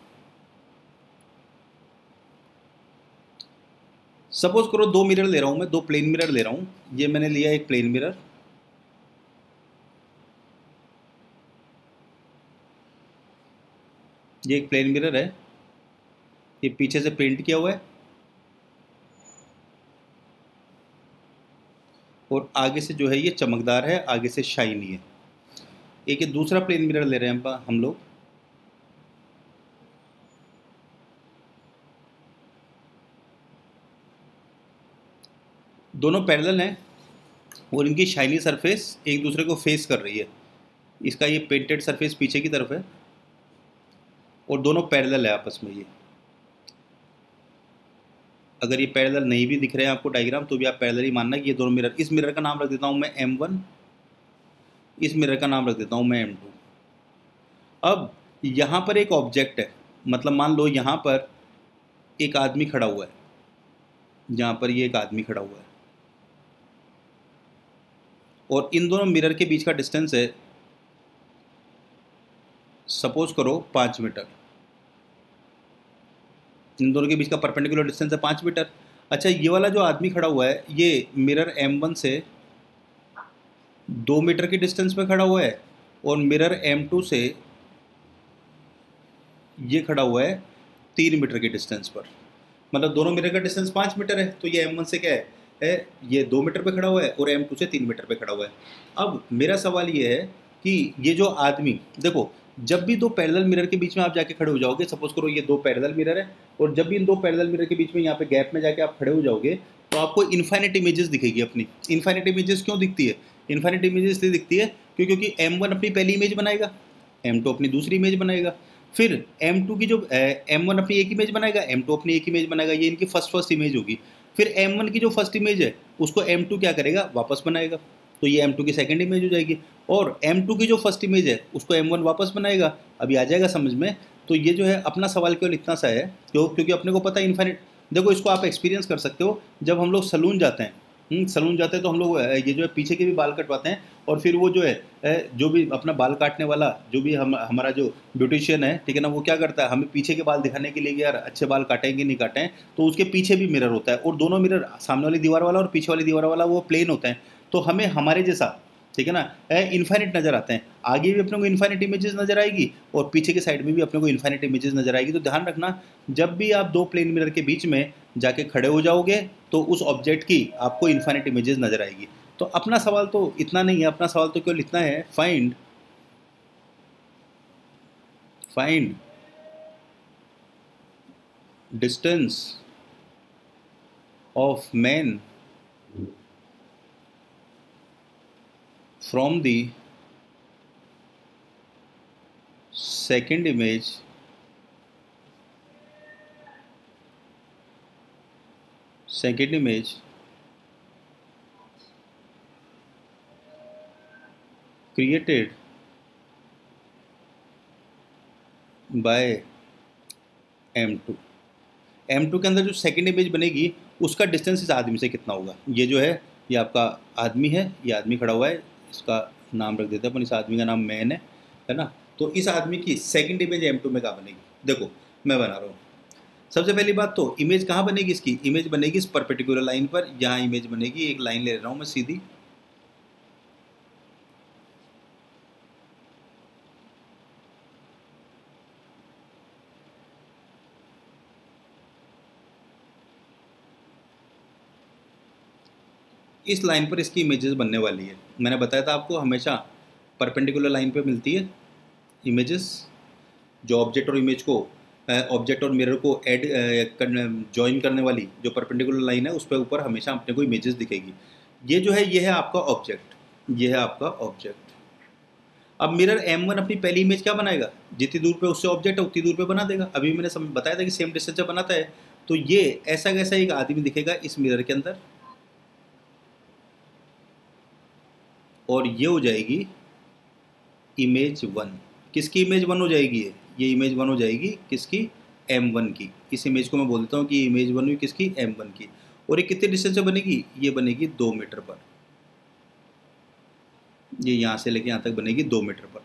सपोज करो दो मिरर ले रहा हूं मैं, दो प्लेन मिरर ले रहा हूं। ये मैंने लिया एक प्लेन मिरर, ये एक प्लेन मिरर है, ये पीछे से पेंट किया हुआ है और आगे से जो है ये चमकदार है, आगे से शाइनी है। एक ये दूसरा प्लेन मिरर ले रहे हैं हम लोग, दोनों पैरेलल हैं और इनकी शाइनी सरफेस एक दूसरे को फेस कर रही है। इसका ये पेंटेड सरफेस पीछे की तरफ है और दोनों पैरेलल है आपस में। ये अगर ये पैरेलल नहीं भी दिख रहे हैं आपको डायग्राम, तो भी आप पैरेलल ही मानना कि ये दोनों मिरर। इस मिरर का नाम रख देता हूँ मैं एम वन, इस मिरर का नाम रख देता हूँ मैं एम टू। अब यहाँ पर एक ऑब्जेक्ट है, मतलब मान लो यहाँ पर एक आदमी खड़ा हुआ है, यहाँ पर ये एक आदमी खड़ा हुआ है और इन दोनों मिरर के बीच का डिस्टेंस है, सपोज करो पाँच मीटर। इन दोनों के बीच का परपेंडिकुलर डिस्टेंस है पाँच मीटर। अच्छा, ये वाला जो आदमी खड़ा हुआ है ये मिरर एम वन से दो मीटर के डिस्टेंस पे खड़ा हुआ है और मिरर एम टू से ये खड़ा हुआ है तीन मीटर के डिस्टेंस पर। मतलब दोनों मिरर का डिस्टेंस पाँच मीटर है, तो ये एम वन से क्या है, है ये दो मीटर पे खड़ा हुआ है और एम टू से तीन मीटर पे खड़ा हुआ है। अब मेरा सवाल ये है कि ये जो आदमी, देखो जब भी दो पैरेलल मिरर के बीच में आप जाके खड़े हो जाओगे, सपोज करो ये दो पैरेलल मिरर है और जब भी इन दो पैरेलल मिरर के बीच में यहाँ पे गैप में जाके आप खड़े हो जाओगे तो आपको इन्फाइनाइट इमेजेस दिखेगी अपनी। इन्फाइनाइट इमेजेस क्यों दिखती है? इन्फाइनाइट इमेजेस इसलिए दिखती है क्यों क्योंकि एम वन अपनी पहली इमेज बनाएगा, एम टू अपनी दूसरी इमेज बनाएगा, फिर एम टू की जो एम वन अपनी एक इमेज बनाएगा, एम टू अपनी एक इमेज बनाएगा, ये इनकी फर्स्ट फर्स्ट इमेज होगी। फिर एम वन की जो फर्स्ट इमेज है उसको एम टू क्या करेगा, वापस बनाएगा, तो ये एम टू की सेकंड इमेज हो जाएगी। और एम टू की जो फर्स्ट इमेज है उसको एम वन वापस बनाएगा। अभी आ जाएगा समझ में? तो ये जो है अपना सवाल केवल इतना सा है क्यों क्योंकि अपने को पता है इन्फाइनाइट। देखो इसको आप एक्सपीरियंस कर सकते हो, जब हम लोग सलून जाते हैं, सलून जाते हैं तो हम लोग ये जो है पीछे के भी बाल कटवाते हैं और फिर वो जो है जो भी अपना बाल काटने वाला जो भी हम हमारा जो ब्यूटिशियन है, ठीक है ना, वो क्या करता है, हमें पीछे के बाल दिखाने के लिए कि यार अच्छे बाल काटेंगे नहीं काटें, तो उसके पीछे भी मिरर होता है और दोनों मिरर, सामने वाली दीवार वाला और पीछे वाली दीवार वाला, वो प्लेन होता है। तो हमें हमारे जैसा, ठीक है ना, इन्फाइनाइट नज़र आते हैं। आगे भी अपने को इन्फाइनाइट इमेजेस नज़र आएगी और पीछे के साइड में भी अपने को इन्फाइनाइट इमेजेस नज़र आएगी। तो ध्यान रखना, जब भी आप दो प्लेन मिरर के बीच में जाके खड़े हो जाओगे तो उस ऑब्जेक्ट की आपको इन्फाइनाइट इमेजेस नज़र आएगी। तो अपना सवाल तो इतना नहीं है, अपना सवाल तो केवल इतना है, find find distance of man from the second image second image created by M two. M two के अंदर जो सेकंड इमेज बनेगी उसका डिस्टेंस इस आदमी से कितना होगा। ये जो है ये आपका आदमी है, ये आदमी खड़ा हुआ है, इसका नाम रख देते हैं अपन, इस आदमी का नाम मैन है, है ना। तो इस आदमी की सेकंड इमेज एम टू में कहाँ बनेगी? देखो मैं बना रहा हूँ। सबसे पहली बात तो इमेज कहाँ बनेगी, इसकी इमेज बनेगी इस पर्टिकुलर लाइन पर। यहाँ इमेज बनेगी, एक लाइन ले रहा हूँ मैं सीधी, इस लाइन पर इसकी इमेजेस बनने वाली है। मैंने बताया था आपको हमेशा परपेंडिकुलर लाइन पे मिलती है इमेजेस। जो ऑब्जेक्ट और इमेज को, ऑब्जेक्ट और मिरर को ऐड जॉइन करने वाली जो परपेंडिकुलर लाइन है उस पर ऊपर हमेशा अपने को इमेजेस दिखेगी। ये जो है ये है आपका ऑब्जेक्ट, ये है आपका ऑब्जेक्ट। अब मिरर एम वन अपनी पहली इमेज क्या बनाएगा, जितनी दूर पे उससे ऑब्जेक्ट है उतनी दूर पे बना देगा। अभी मैंने सब बताया था कि सेम डिस्टेंस से बनाता है। तो ये ऐसा कैसा एक आदमी दिखेगा इस मिरर के अंदर, और ये हो जाएगी इमेज वन। किसकी इमेज वन हो जाएगी? ये ये इमेज वन हो जाएगी किसकी? एम वन की। इस इमेज को मैं बोल देता हूँ कि इमेज वन हुई किसकी? एम वन की। और ये कितने डिस्टेंस से बनेगी? ये बनेगी दो मीटर पर। ये यहाँ से लेके यहाँ तक बनेगी दो मीटर पर।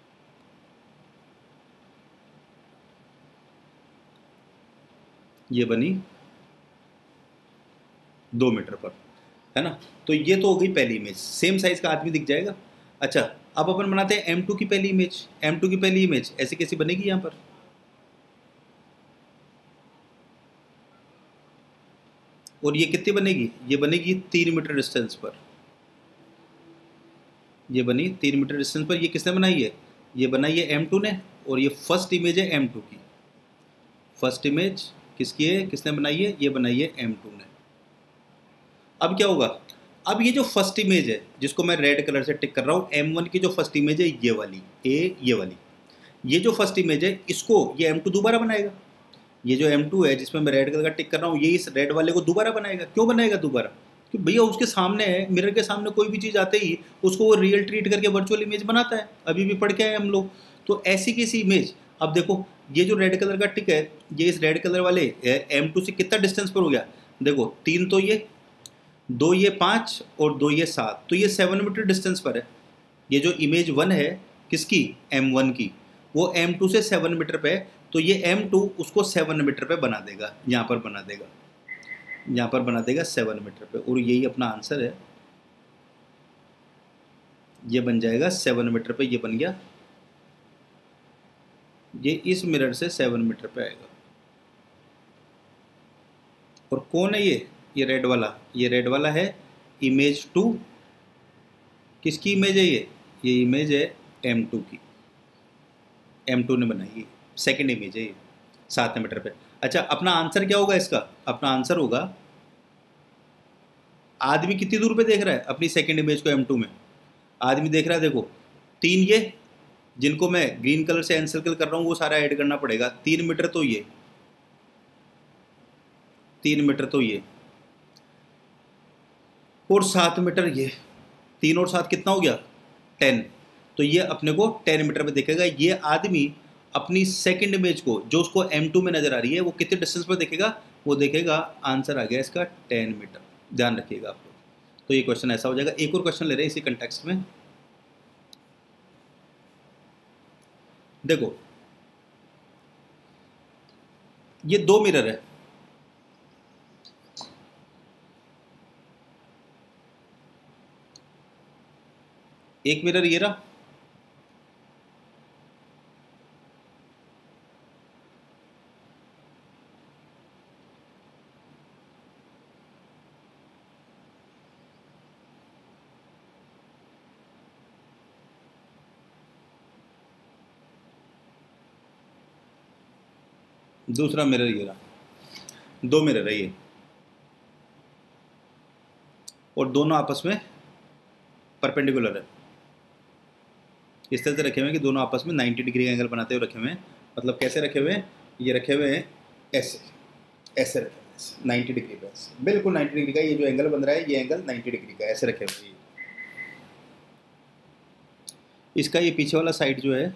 ये बनी दो मीटर पर, है ना। तो ये तो हो गई पहली इमेज, सेम साइज का आदमी दिख जाएगा। अच्छा, अब अपन बनाते हैं एम टू की पहली इमेज। एम टू की पहली इमेज ऐसे कैसी बनेगी यहाँ पर? और ये कितनी बनेगी? ये बनेगी तीन मीटर डिस्टेंस पर। ये बनी तीन मीटर डिस्टेंस पर। ये किसने बनाई है? ये बनाई है एम टू ने, और ये फर्स्ट इमेज है एम टू की। फर्स्ट इमेज किसकी है, किसने बनाई है? ये बनाई है एम टू ने। अब क्या होगा, अब ये जो फर्स्ट इमेज है जिसको मैं रेड कलर से टिक कर रहा हूँ, एम वन की जो फर्स्ट इमेज है ये वाली, ए ये वाली, ये जो फर्स्ट इमेज है इसको ये एम टू दोबारा बनाएगा। ये जो एम टू है जिसमें मैं रेड कलर का टिक कर रहा हूँ, ये इस रेड वाले को दोबारा बनाएगा। क्यों बनाएगा दोबारा? कि भैया उसके सामने है, मिरर के सामने कोई भी चीज़ आते ही उसको वो रियल ट्रीट करके वर्चुअल इमेज बनाता है। अभी भी पढ़ के आए हम लोग। तो ऐसी कैसी इमेज, अब देखो ये जो रेड कलर का टिक है ये इस रेड कलर वाले एम टू से कितना डिस्टेंस पर हो गया, देखो तीन तो ये, दो ये पाँच और दो ये सात, तो ये सेवन मीटर डिस्टेंस पर है। ये जो इमेज वन है किसकी, एम वन की, वो एम टू से सेवन मीटर पे है, तो ये एम टू उसको सेवन मीटर पे बना देगा, यहाँ पर बना देगा, यहाँ पर बना देगा सेवन मीटर पे, और यही अपना आंसर है। ये बन जाएगा सेवन मीटर पे, ये बन गया, ये इस मिरर से सेवन मीटर पे आएगा। और कौन है ये, ये रेड वाला, ये रेड वाला है इमेज टू। किसकी इमेज है ये, ये इमेज है एम टू की, एम टू ने बनाई है, सेकेंड इमेज है ये सात मीटर पे। अच्छा अपना आंसर क्या होगा इसका, अपना आंसर होगा, आदमी कितनी दूर पे देख रहा है अपनी सेकेंड इमेज को एम टू में, आदमी देख रहा है देखो तीन, ये जिनको मैं ग्रीन कलर से एनसर्कल कर रहा हूँ वो सारा ऐड करना पड़ेगा, तीन मीटर तो ये, तीन मीटर तो ये, और सात मीटर ये, तीन और सात कितना हो गया, टेन। तो ये अपने को टेन मीटर पे देखेगा। ये आदमी अपनी सेकंड इमेज को जो उसको एम टू में नज़र आ रही है वो कितने डिस्टेंस पर देखेगा, वो देखेगा, आंसर आ गया इसका टेन मीटर। ध्यान रखिएगा आप लोग। तो ये क्वेश्चन ऐसा हो जाएगा। एक और क्वेश्चन ले रहे हैं इसी कंटेक्स्ट में। देखो ये दो मिरर है, एक मिरर ये रहा, दूसरा मिरर ये रहा, दो मिरर है ये, और दोनों आपस में परपेंडिकुलर है। इस तरह से रखे हुए हैं कि दोनों आपस में नाइन्टी डिग्री का एंगल बनाते हुए रखे हुए हैं। मतलब कैसे रखे हुए हैं, ये रखे हुए हैं ऐसे, ऐसे रखे हुए हैं नाइन्टी डिग्री पे, बिल्कुल नाइन्टी डिग्री का ये जो एंगल बन रहा है, ये एंगल नाइन्टी डिग्री का, ऐसे रखे हुए हैं। इसका ये पीछे वाला साइड जो है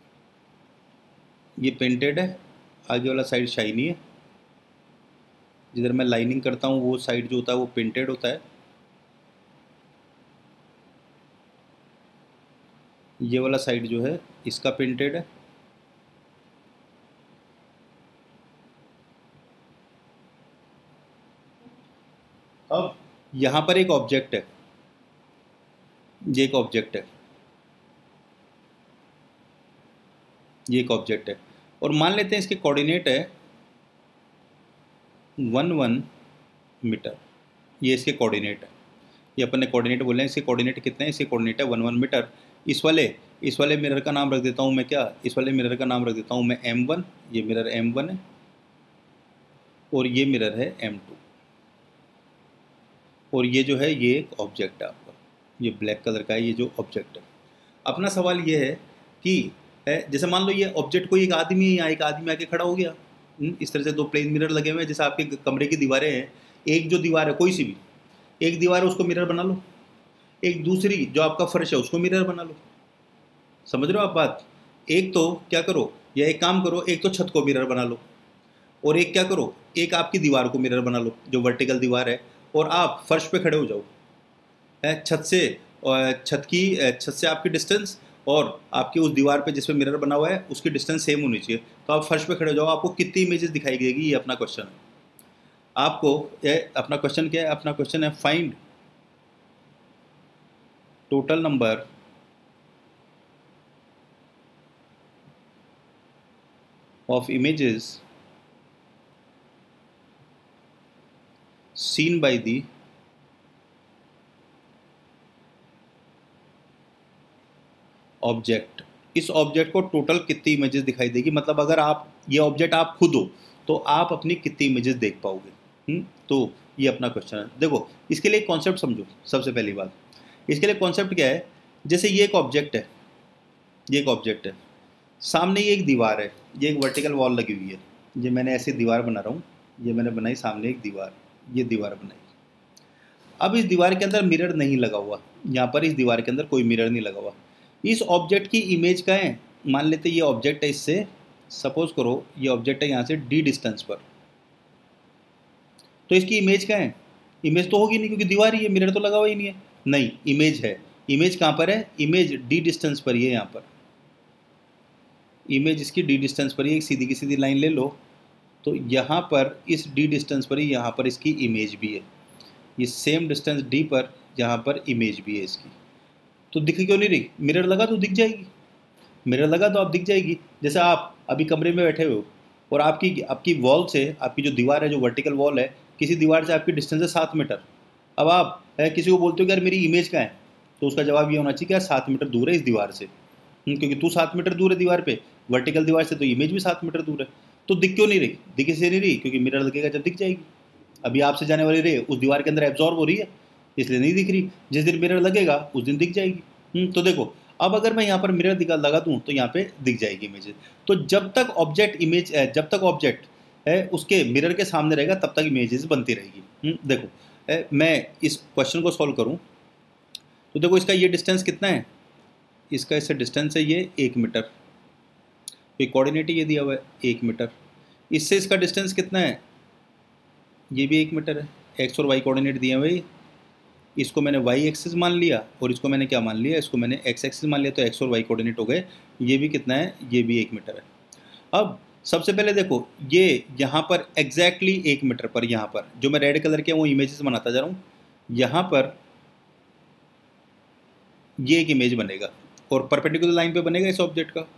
ये पेंटेड है, आगे वाला साइड शाइनी है। जिधर मैं लाइनिंग करता हूँ वो साइड जो होता है वो पेंटेड होता है। ये वाला साइड जो है इसका पेंटेड है। अब यहाँ पर एक ऑब्जेक्ट है, ये एक ऑब्जेक्ट है, ये एक ऑब्जेक्ट है, और मान लेते हैं इसके कोऑर्डिनेट है वन वन मीटर। ये इसके कोऑर्डिनेट है, ये अपन ने कोऑर्डिनेट बोले हैं। इसके कोऑर्डिनेट कितने हैं, इसके कोऑर्डिनेट है वन वन मीटर। इस वाले इस वाले मिरर का नाम रख देता हूँ मैं क्या, इस वाले मिरर का नाम रख देता हूँ मैं एम वन। ये मिरर एम वन है और ये मिरर है एम टू, और ये जो है ये एक ऑब्जेक्ट है आपका, ये ब्लैक कलर का है ये जो ऑब्जेक्ट है। अपना सवाल ये है कि है, जैसे मान लो ये ऑब्जेक्ट कोई एक आदमी है, यहाँ एक आदमी आके खड़ा हो गया, इस तरह से दो प्लेन मिरर लगे हुए हैं, जैसे आपके कमरे की दीवारें हैं। एक जो दीवार है कोई सी भी एक दीवार है उसको मिरर बना लो, एक दूसरी जो आपका फर्श है उसको मिरर बना लो। समझ रहे हो आप बात। एक तो क्या करो, या एक काम करो, एक तो छत को मिरर बना लो, और एक क्या करो, एक आपकी दीवार को मिरर बना लो जो वर्टिकल दीवार है, और आप फर्श पे खड़े हो जाओ। है छत से, और छत की छत से आपकी डिस्टेंस और आपकी उस दीवार पे जिस पे मिरर बना हुआ है उसकी डिस्टेंस सेम होनी चाहिए। तो आप फर्श पे खड़े हो जाओ, आपको कितनी इमेजेस दिखाई देगी, ये अपना क्वेश्चन है। आपको ये अपना क्वेश्चन क्या है, अपना क्वेश्चन है find total number of images seen by the object. इस ऑब्जेक्ट को टोटल कितनी इमेजेस दिखाई देगी, मतलब अगर आप ये ऑब्जेक्ट आप खुद हो तो आप अपनी कितनी इमेजेस देख पाओगे। हुँ, तो ये अपना क्वेश्चन है। देखो इसके लिए एक कॉन्सेप्ट समझो। सबसे पहली बात इसके लिए कॉन्सेप्ट क्या है, जैसे ये एक ऑब्जेक्ट है, ये एक ऑब्जेक्ट है, सामने ये एक दीवार है, ये एक वर्टिकल वॉल लगी हुई है, ये मैंने ऐसी दीवार बना रहा हूँ, ये मैंने बनाई सामने एक दीवार, ये दीवार बनाई। अब इस दीवार के अंदर मिरर नहीं लगा हुआ, यहाँ पर इस दीवार के अंदर कोई मिरर नहीं लगा हुआ। इस ऑब्जेक्ट की इमेज का है, मान लेते ये ऑब्जेक्ट है, इससे सपोज करो ये ऑब्जेक्ट है यहाँ से डी डिस्टेंस पर, तो इसकी इमेज क्या है, इमेज तो होगी नहीं क्योंकि दीवार ही है, मिरर तो लगा हुआ ही नहीं है। नहीं, इमेज है। इमेज कहाँ पर है, इमेज डी डिस्टेंस पर ही है। यहाँ पर इमेज इसकी डी डिस्टेंस पर ही, एक सीधी की सीधी लाइन ले लो, तो यहाँ पर इस डी डिस्टेंस पर ही यहाँ पर इसकी इमेज भी है, ये सेम डिस्टेंस डी पर यहाँ पर इमेज भी है इसकी। तो दिख क्यों नहीं रही, मिरर लगा तो दिख जाएगी, मिरर लगा तो आप दिख जाएगी। जैसे आप अभी कमरे में बैठे हुए हो और आपकी आपकी वॉल से, आपकी जो दीवार है, जो वर्टिकल वॉल है, किसी दीवार से आपकी डिस्टेंस है सात मीटर। अब आप है, किसी को बोलते हो कि यार मेरी इमेज कहाँ है, तो उसका जवाब ये होना चाहिए कि यार सात मीटर दूर है इस दीवार से, क्योंकि तू सात मीटर दूर है दीवार पे, वर्टिकल दीवार से, तो इमेज भी सात मीटर दूर है। तो दिख क्यों नहीं रही, दिख इसलिए नहीं रही क्योंकि मिरर लगेगा जब दिख जाएगी। अभी आपसे जाने वाली रे उस दीवार के अंदर एब्जॉर्ब हो रही है, इसलिए नहीं दिख रही। जिस दिन मिरर लगेगा उस दिन दिख जाएगी। तो देखो अब अगर मैं यहाँ पर मिरर दिखा लगा दूँ तो यहाँ पे दिख जाएगी इमेज। तो जब तक ऑब्जेक्ट इमेज जब तक ऑब्जेक्ट है उसके मिरर के सामने रहेगा तब तक इमेजेस बनती रहेगी। देखो ए, मैं इस क्वेश्चन को सॉल्व करूँ तो देखो इसका ये डिस्टेंस कितना है, इसका इससे डिस्टेंस है ये एक मीटर, तो कोऑर्डिनेट ये दिया हुआ है एक मीटर। इससे इसका डिस्टेंस कितना है, ये भी एक मीटर है, एक्स और वाई कोऑर्डिनेट दिए हुए। इसको मैंने वाई एक्सिस मान लिया और इसको मैंने क्या मान लिया, इसको मैंने एक्स एक्सिस मान लिया, तो एक्स और वाई कोऑर्डिनेट हो गए। ये भी कितना है, ये भी एक मीटर है। अब सबसे पहले देखो ये यहाँ पर एग्जैक्टली एक मीटर पर, यहाँ पर जो मैं रेड कलर के वो इमेजेस बनाता जा रहा हूँ, यहाँ पर ये एक इमेज बनेगा और परपेंडिकुलर लाइन पे बनेगा इस ऑब्जेक्ट का।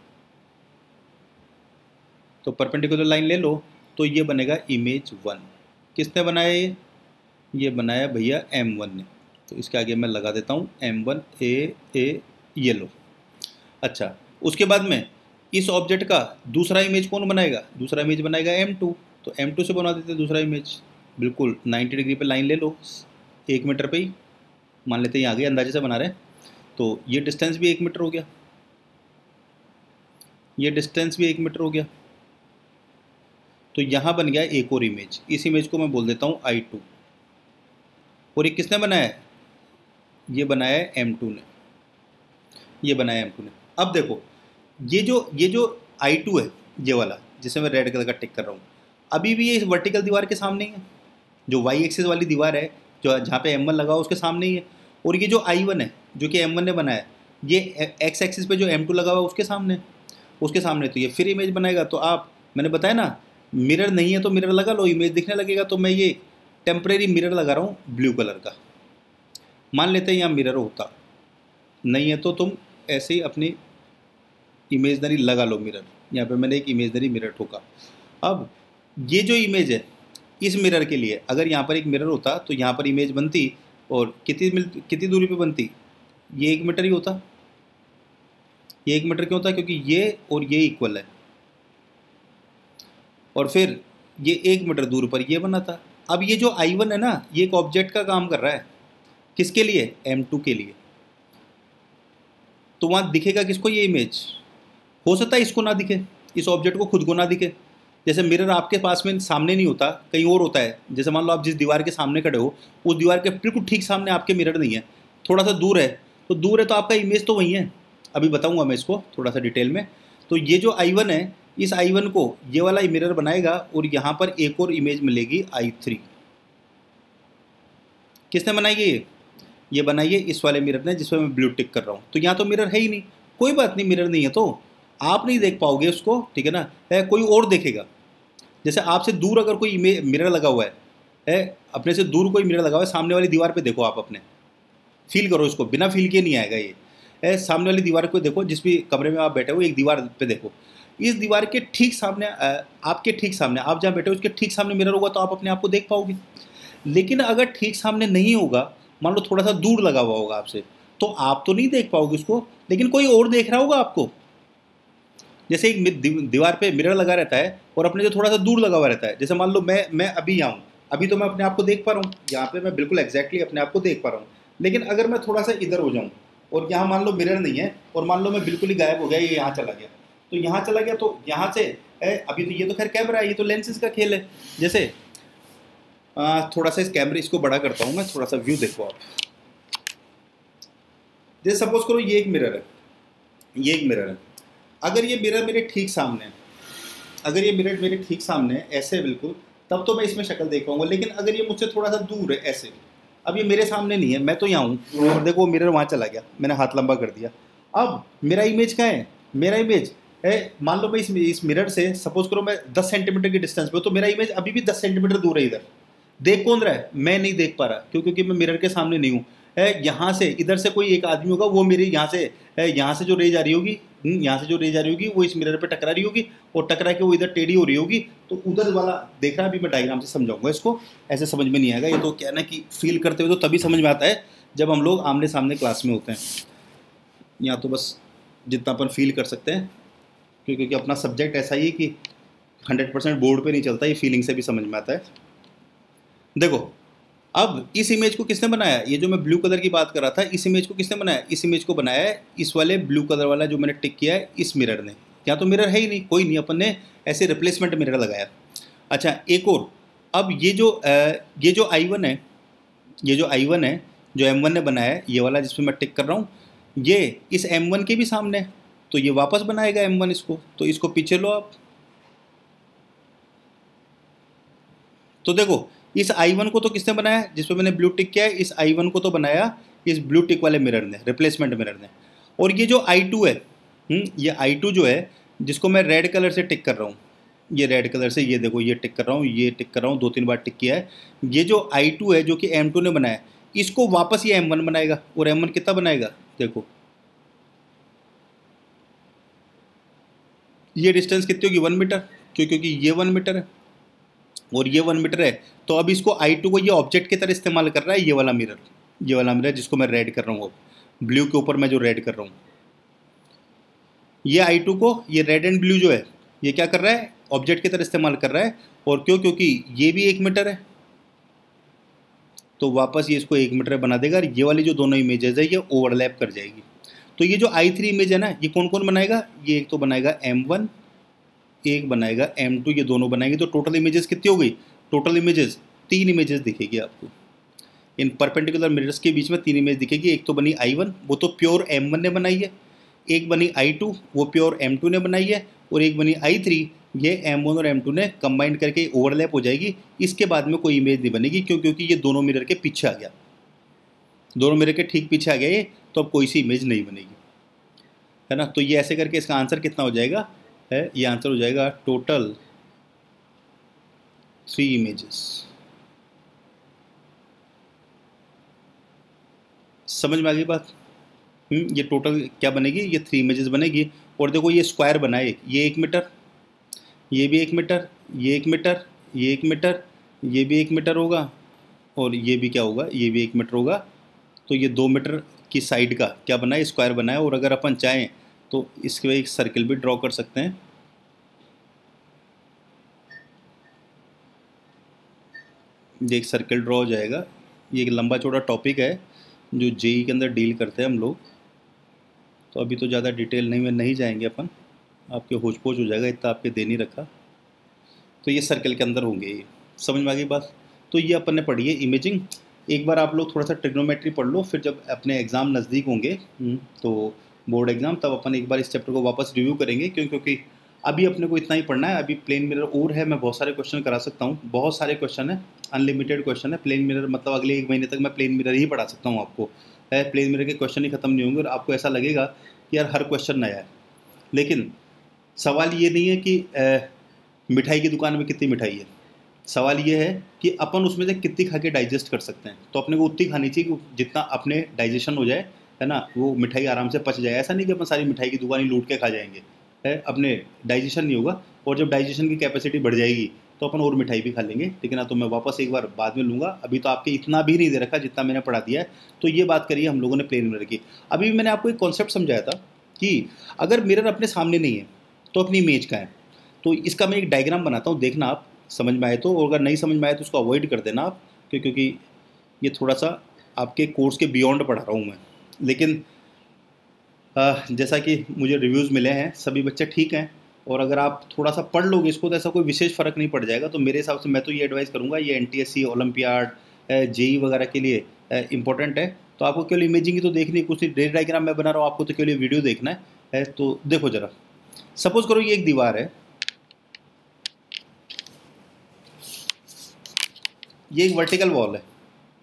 तो परपेंडिकुलर लाइन ले लो तो ये बनेगा इमेज वन। किसने बनाया ये ये बनाया भैया एम वन ने। तो इसके आगे मैं लगा देता हूँ एम वन ए ए ये लो। अच्छा, उसके बाद में इस ऑब्जेक्ट का दूसरा इमेज कौन बनाएगा, दूसरा इमेज बनाएगा एम टू। तो एम टू से बना देते हैं दूसरा इमेज, बिल्कुल नाइन्टी डिग्री पे लाइन ले लो, एक मीटर पे ही मान लेते हैं, आगे अंदाजे से बना रहे हैं। तो ये डिस्टेंस भी एक मीटर हो गया, ये डिस्टेंस भी एक मीटर हो गया। तो यहाँ बन गया एक और इमेज, इस इमेज को मैं बोल देता हूँ आई टू। और ये किसने बनाया है, ये बनाया है एम टू ने, ये बनाया एम टू ने। अब देखो ये जो ये जो आई टू है, ये वाला जिसे मैं रेड कलर का टिक कर रहा हूँ, अभी भी ये इस वर्टिकल दीवार के सामने ही है। जो वाई एक्सिस वाली दीवार है, जो जहाँ पे एम वन लगा हुआ उसके सामने ही है। और ये जो आई वन है जो कि एम वन ने बनाया, ये एक्स एक्सिस पे जो एम टू लगा हुआ है उसके सामने, उसके सामने। तो ये फिर इमेज बनाएगा। तो आप, मैंने बताया ना, मिरर नहीं है तो मिरर लगा लो, इमेज दिखने लगेगा। तो मैं ये टेम्परेरी मिरर लगा रहा हूँ ब्लू कलर का। मान लेते हैं यहाँ मिरर होता नहीं है तो तुम ऐसे ही अपनी इमेजनरी लगा लो मिरर। यहाँ पे मैंने एक इमेजनरी मिरर ठोका। अब ये जो इमेज है इस मिरर के लिए, अगर यहाँ पर एक मिरर होता तो यहाँ पर इमेज बनती, और कितनी कितनी दूरी पे बनती, ये एक मीटर ही होता। ये एक मीटर क्यों होता, क्योंकि ये और ये इक्वल है, और फिर ये एक मीटर दूर पर ये बना था। अब ये जो आई वन है ना, ये एक ऑब्जेक्ट का काम कर रहा है, किसके लिए, एम टू के लिए। तो वहाँ दिखेगा किसको, ये इमेज। हो सकता है इसको ना दिखे, इस ऑब्जेक्ट को खुद को ना दिखे। जैसे मिरर आपके पास में सामने नहीं होता, कहीं और होता है। जैसे मान लो आप जिस दीवार के सामने खड़े हो, उस दीवार के बिल्कुल ठीक सामने आपके मिरर नहीं है, थोड़ा सा दूर है। तो दूर है तो आपका इमेज तो वही है। अभी बताऊंगा मैं इसको थोड़ा सा डिटेल में। तो ये जो आई वन है, इस आई वन को ये वाला मिरर बनाएगा और यहाँ पर एक और इमेज मिलेगी आई थ्री। किसने बनाई ये ये बनाइए इस वाले मिरर ने, जिसमें मैं ब्लू टिक कर रहा हूँ। तो यहाँ तो मिरर है ही नहीं, कोई बात नहीं, मिरर नहीं है तो आप नहीं देख पाओगे उसको, ठीक है ना, है कोई और देखेगा। जैसे आपसे दूर अगर कोई मिरर लगा हुआ है, है अपने से दूर कोई मिरर लगा हुआ है, सामने वाली दीवार पे देखो, आप अपने फील करो इसको, बिना फील के नहीं आएगा ये। है सामने वाली दीवार को देखो, जिस भी कमरे में आप बैठे हो, एक दीवार पे देखो, इस दीवार के ठीक सामने, आपके ठीक सामने, आप जहाँ बैठे हो उसके ठीक सामने मिरर होगा तो आप अपने आप को देख पाओगे। लेकिन अगर ठीक सामने नहीं होगा, मान लो थोड़ा सा दूर लगा हुआ होगा आपसे, तो आप तो नहीं देख पाओगे उसको, लेकिन कोई और देख रहा होगा आपको। जैसे एक दीवार पे मिरर लगा रहता है और अपने से थोड़ा सा दूर लगा हुआ रहता है। जैसे मान लो मैं मैं अभी यहाँ हूँ अभी तो मैं अपने आप को देख पा रहा हूँ, यहाँ पे मैं बिल्कुल एग्जैक्टली अपने आप को देख पा रहा हूँ। लेकिन अगर मैं थोड़ा सा इधर हो जाऊँ और यहाँ मान लो मिरर नहीं है और मान लो मैं बिल्कुल ही गायब हो गया, ये यहाँ चला गया, तो यहाँ चला गया तो यहाँ से ए, अभी तो ये तो खैर कैमरा है, ये तो लेंसेज का खेल है। जैसे आ, थोड़ा सा इस कैमरे इसको बड़ा करता हूँ मैं, थोड़ा सा व्यू देखो आप। जैसे सपोज करो ये एक मिरर है, ये एक मिरर है। अगर ये मिरर मेरे ठीक सामने है, अगर ये मिरर मेरे ठीक सामने है ऐसे बिल्कुल, तब तो मैं इसमें शक्ल देख पाऊंगा। लेकिन अगर ये मुझसे थोड़ा सा दूर है ऐसे, अब ये मेरे सामने नहीं है, मैं तो यहाँ हूँ और देखो मिरर वहाँ चला गया, मैंने हाथ लंबा कर दिया। अब मेरा इमेज कहाँ है? मेरा इमेज है, मान लो मैं इस इस मिरर से सपोज करो मैं दस सेंटीमीटर की डिस्टेंस पे, तो मेरा इमेज अभी भी दस सेंटीमीटर दूर है। इधर देख कौन रहा है? मैं नहीं देख पा रहा, क्यों? क्योंकि मैं मिरर के सामने नहीं हूँ। यहाँ से इधर से कोई एक आदमी होगा, वो मेरी यहाँ से यहाँ से जो रेज आ रही होगी, यहाँ से जो रेज आ रही होगी वो इस मिरर पे टकरा रही होगी और टकरा के वो इधर टेढ़ी हो रही होगी, तो उधर वाला देख रहा है। अभी मैं डायग्राम से समझाऊंगा इसको, ऐसे समझ में नहीं आएगा। ये तो क्या है ना कि फील करते हुए तो तभी समझ में आता है जब हम लोग आमने सामने क्लास में होते हैं। यहाँ तो बस जितना अपन फील कर सकते हैं, क्योंकि अपना सब्जेक्ट ऐसा ही है कि हंड्रेड परसेंट बोर्ड पे नहीं चलता, ये फीलिंग से भी समझ में आता है। देखो अब इस इमेज को किसने बनाया? ये जो मैं ब्लू कलर की बात कर रहा था, इस इमेज को किसने बनाया? इस इमेज को बनाया है इस वाले ब्लू कलर वाला जो मैंने टिक किया है, इस मिरर ने। यहाँ तो मिरर है ही नहीं, कोई नहीं, अपन ने ऐसे रिप्लेसमेंट मिरर लगाया। अच्छा एक और, अब ये जो ये जो आई वन है, ये जो आई वन है जो एम वन ने बनाया है, ये वाला जिसमें मैं टिक कर रहा हूँ, ये इस एम वन के भी सामने है, तो ये वापस बनाएगा एम वन इसको, तो इसको पीछे लो आप। तो देखो इस आई वन को तो किसने बनाया? जिसपे मैंने ब्लू टिक किया है, इस आई वन को तो बनाया इस ब्लू टिक वाले मिरर ने, रिप्लेसमेंट मिरर ने। और ये जो आई टू है, ये आई टू जो है जिसको मैं रेड कलर से टिक कर रहा हूँ, ये रेड कलर से, ये देखो ये टिक कर रहा हूँ, ये टिक कर रहा हूँ, दो तीन बार टिक किया है। ये जो आई टू है जो कि एम टू ने बनाया, इसको वापस ये एम वन बनाएगा। और एम वन कितना बनाएगा? देखो ये डिस्टेंस कितनी होगी? वन मीटर, क्यों? क्योंकि ये वन मीटर है और ये वन मीटर है। तो अब इसको आई टू को ये ऑब्जेक्ट की तरह इस्तेमाल कर रहा है, ये वाला मिरर, ये वाला मिरर जिसको मैं रेड कर रहा हूँ, अब ब्लू के ऊपर मैं जो रेड कर रहा हूँ, ये आई टू को ये रेड एंड ब्लू जो है ये क्या कर रहा है? ऑब्जेक्ट की तरह इस्तेमाल कर रहा है। और क्यों? क्योंकि ये भी एक मीटर है, तो वापस ये इसको एक मीटर बना देगा। ये वाली जो दोनों इमेजेस है ये ओवरलैप कर जाएगी। तो ये जो आई थ्री इमेज है ना, ये कौन कौन बनाएगा? ये एक तो बनाएगा एम वन, एक बनाएगा एम टू, ये दोनों बनाएंगे। तो टोटल इमेजेस कितनी हो गई? टोटल इमेजेस तीन इमेजेस दिखेगी आपको, इन परपेंडिकुलर मिरर्स के बीच में तीन इमेज दिखेगी। एक तो बनी आई वन, वो तो प्योर एम वन ने बनाई है, एक बनी आई टू, वो प्योर एम टू ने बनाई है, और एक बनी आई थ्री, ये एम वन और एम टू ने कंबाइन करके ओवरलैप हो जाएगी। इसके बाद में कोई इमेज नहीं बनेगी, क्यों? क्योंकि ये दोनों मिरर के पीछे आ गया, दोनों मिरर के ठीक पीछे आ गया ये, तो अब कोई सी इमेज नहीं बनेगी, है ना। तो ये ऐसे करके इसका आंसर कितना हो जाएगा? है ये आंसर हो जाएगा टोटल थ्री इमेजेस। समझ में आ गई बात? हम्म ये टोटल क्या बनेगी? ये थ्री इमेजेस बनेगी। और देखो ये स्क्वायर बनाए, ये एक मीटर, ये भी एक मीटर, ये एक मीटर, ये एक मीटर, ये भी एक मीटर होगा, और ये भी क्या होगा? ये भी एक मीटर होगा। तो ये दो मीटर की साइड का क्या बनाए? स्क्वायर बनाए। और अगर अपन चाहें तो इसके एक सर्किल भी ड्रॉ कर सकते हैं। ये एक सर्किल ड्रॉ हो जाएगा। ये एक लंबा चौड़ा टॉपिक है जो जेई के अंदर डील करते हैं हम लोग, तो अभी तो ज़्यादा डिटेल नहीं में नहीं जाएंगे अपन, आपके होच पोच हो जाएगा, इतना आपके दे नहीं रखा। तो ये सर्किल के अंदर होंगे, ये समझ में आ गई बात? तो ये अपन ने पढ़ी है इमेजिंग। एक बार आप लोग थोड़ा सा ट्रिग्नोमेट्री पढ़ लो, फिर जब अपने एग्ज़ाम नज़दीक होंगे तो बोर्ड एग्ज़ाम, तब अपन एक बार इस चैप्टर को वापस रिव्यू करेंगे। क्यों? क्योंकि अभी अपने को इतना ही पढ़ना है। अभी प्लेन मिरर और है, मैं बहुत सारे क्वेश्चन करा सकता हूँ, बहुत सारे क्वेश्चन है, अनलिमिटेड क्वेश्चन है। प्लेन मिरर मतलब अगले एक महीने तक मैं प्लेन मिरर ही पढ़ा सकता हूँ आपको। है प्लेन मिरर के क्वेश्चन ही खत्म नहीं होंगे और आपको ऐसा लगेगा कि यार हर क्वेश्चन नया है। लेकिन सवाल ये नहीं है कि मिठाई की दुकान में कितनी मिठाई है, सवाल ये है कि अपन उसमें से कितनी खा के डाइजेस्ट कर सकते हैं। तो अपने को उतनी खानी चाहिए कि जितना अपने डाइजेशन हो जाए, है ना, वो मिठाई आराम से पच जाए। ऐसा नहीं कि अपन सारी मिठाई की दुकान ही लूट के खा जाएंगे, है, अपने डाइजेशन नहीं होगा। और जब डाइजेशन की कैपेसिटी बढ़ जाएगी तो अपन और मिठाई भी खा लेंगे। लेकिन ना तो मैं वापस एक बार बाद में लूँगा, अभी तो आपके इतना भी नहीं दे रखा जितना मैंने पढ़ा दिया है। तो ये बात करिए हम लोगों ने प्लेन मिरर की। अभी भी मैंने आपको एक कॉन्सेप्ट समझाया था कि अगर मिरर अपने सामने नहीं है तो अपनी इमेज का है। तो इसका मैं एक डायग्राम बनाता हूँ, देखना आप। समझ में आए तो, और अगर नहीं समझ में आए तो उसको अवॉइड कर देना आप, क्यों क्योंकि ये थोड़ा सा आपके कोर्स के बियॉन्ड पढ़ा रहा हूँ मैं। लेकिन आ, जैसा कि मुझे रिव्यूज़ मिले हैं सभी बच्चे ठीक हैं, और अगर आप थोड़ा सा पढ़ लोगे इसको तो ऐसा कोई विशेष फ़र्क नहीं पड़ जाएगा। तो मेरे हिसाब से मैं तो ये एडवाइस करूँगा, ये N T S C, olympiad, JEE वगैरह के लिए इंपॉर्टेंट है। तो आपको केवल इमेजिंग ही तो देखनी है, कुछ डे डायग्राम मैं बना रहा हूँ, आपको तो केवल ये वीडियो देखना है। तो देखो ज़रा, सपोज करो ये एक दीवार है, ये एक वर्टिकल वॉल है,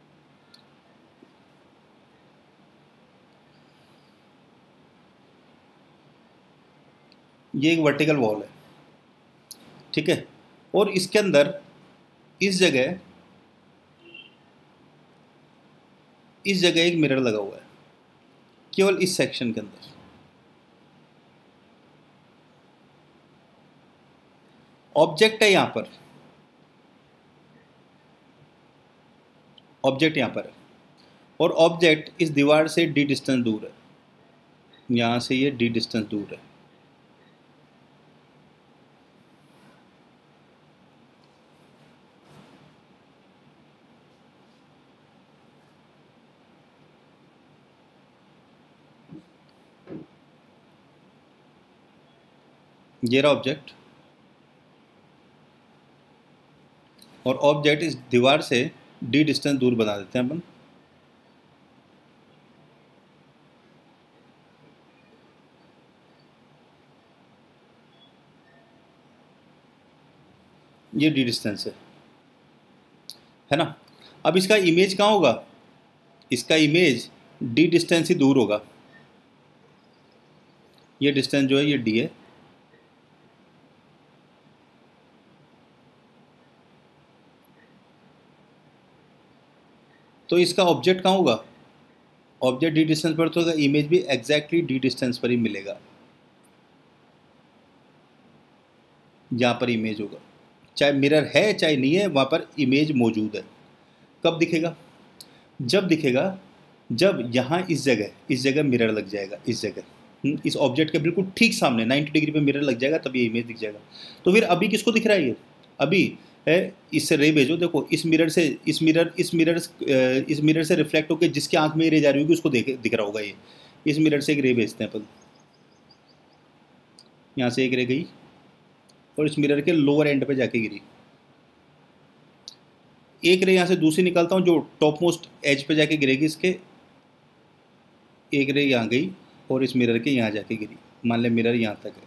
ये एक वर्टिकल वॉल है, ठीक है। और इसके अंदर इस जगह इस जगह एक मिरर लगा हुआ है, केवल इस सेक्शन के अंदर। ऑब्जेक्ट है यहाँ पर, ऑब्जेक्ट यहाँ पर है, और ऑब्जेक्ट इस दीवार से डी डिस्टेंस दूर है, यहाँ से ये डी डिस्टेंस दूर है। ये रहा ऑब्जेक्ट, और ऑब्जेक्ट इस दीवार से डी डिस्टेंस दूर बना देते हैं अपन। ये डी डिस्टेंस है है ना। अब इसका इमेज कहाँ होगा, इसका इमेज डी डिस्टेंस ही दूर होगा। ये डिस्टेंस जो है ये डी है, तो इसका ऑब्जेक्ट कहाँ होगा, ऑब्जेक्ट डी डिस्टेंस पर तो होगा, इमेज भी एग्जैक्टली डी डिस्टेंस पर ही मिलेगा, जहाँ पर इमेज होगा। चाहे मिरर है चाहे नहीं है, वहाँ पर इमेज मौजूद है। कब दिखेगा, जब दिखेगा जब यहाँ इस जगह इस जगह मिरर लग जाएगा, इस जगह इस ऑब्जेक्ट के बिल्कुल ठीक सामने नब्बे डिग्री पे मिरर लग जाएगा, तब ये इमेज दिख जाएगा। तो फिर अभी किसको दिख रहा है, ये अभी है, इससे रे भेजो, देखो इस मिरर से इस मिरर इस मिरर इस मिरर से रिफ्लेक्ट होकर जिसके आंख में रे जा रही होगी उसको देख दिख रहा होगा। ये इस मिरर से एक रे भेजते हैं अपन, यहाँ से एक रे गई और इस मिरर के लोअर एंड पे जाके गिरी। एक रे यहाँ से दूसरी निकालता हूँ जो टॉप मोस्ट एज पे जाके गिरेगी, इसके एक रे यहाँ गई और इस मिरर के यहाँ जाके गिरी। मान ले मिरर यहाँ तक है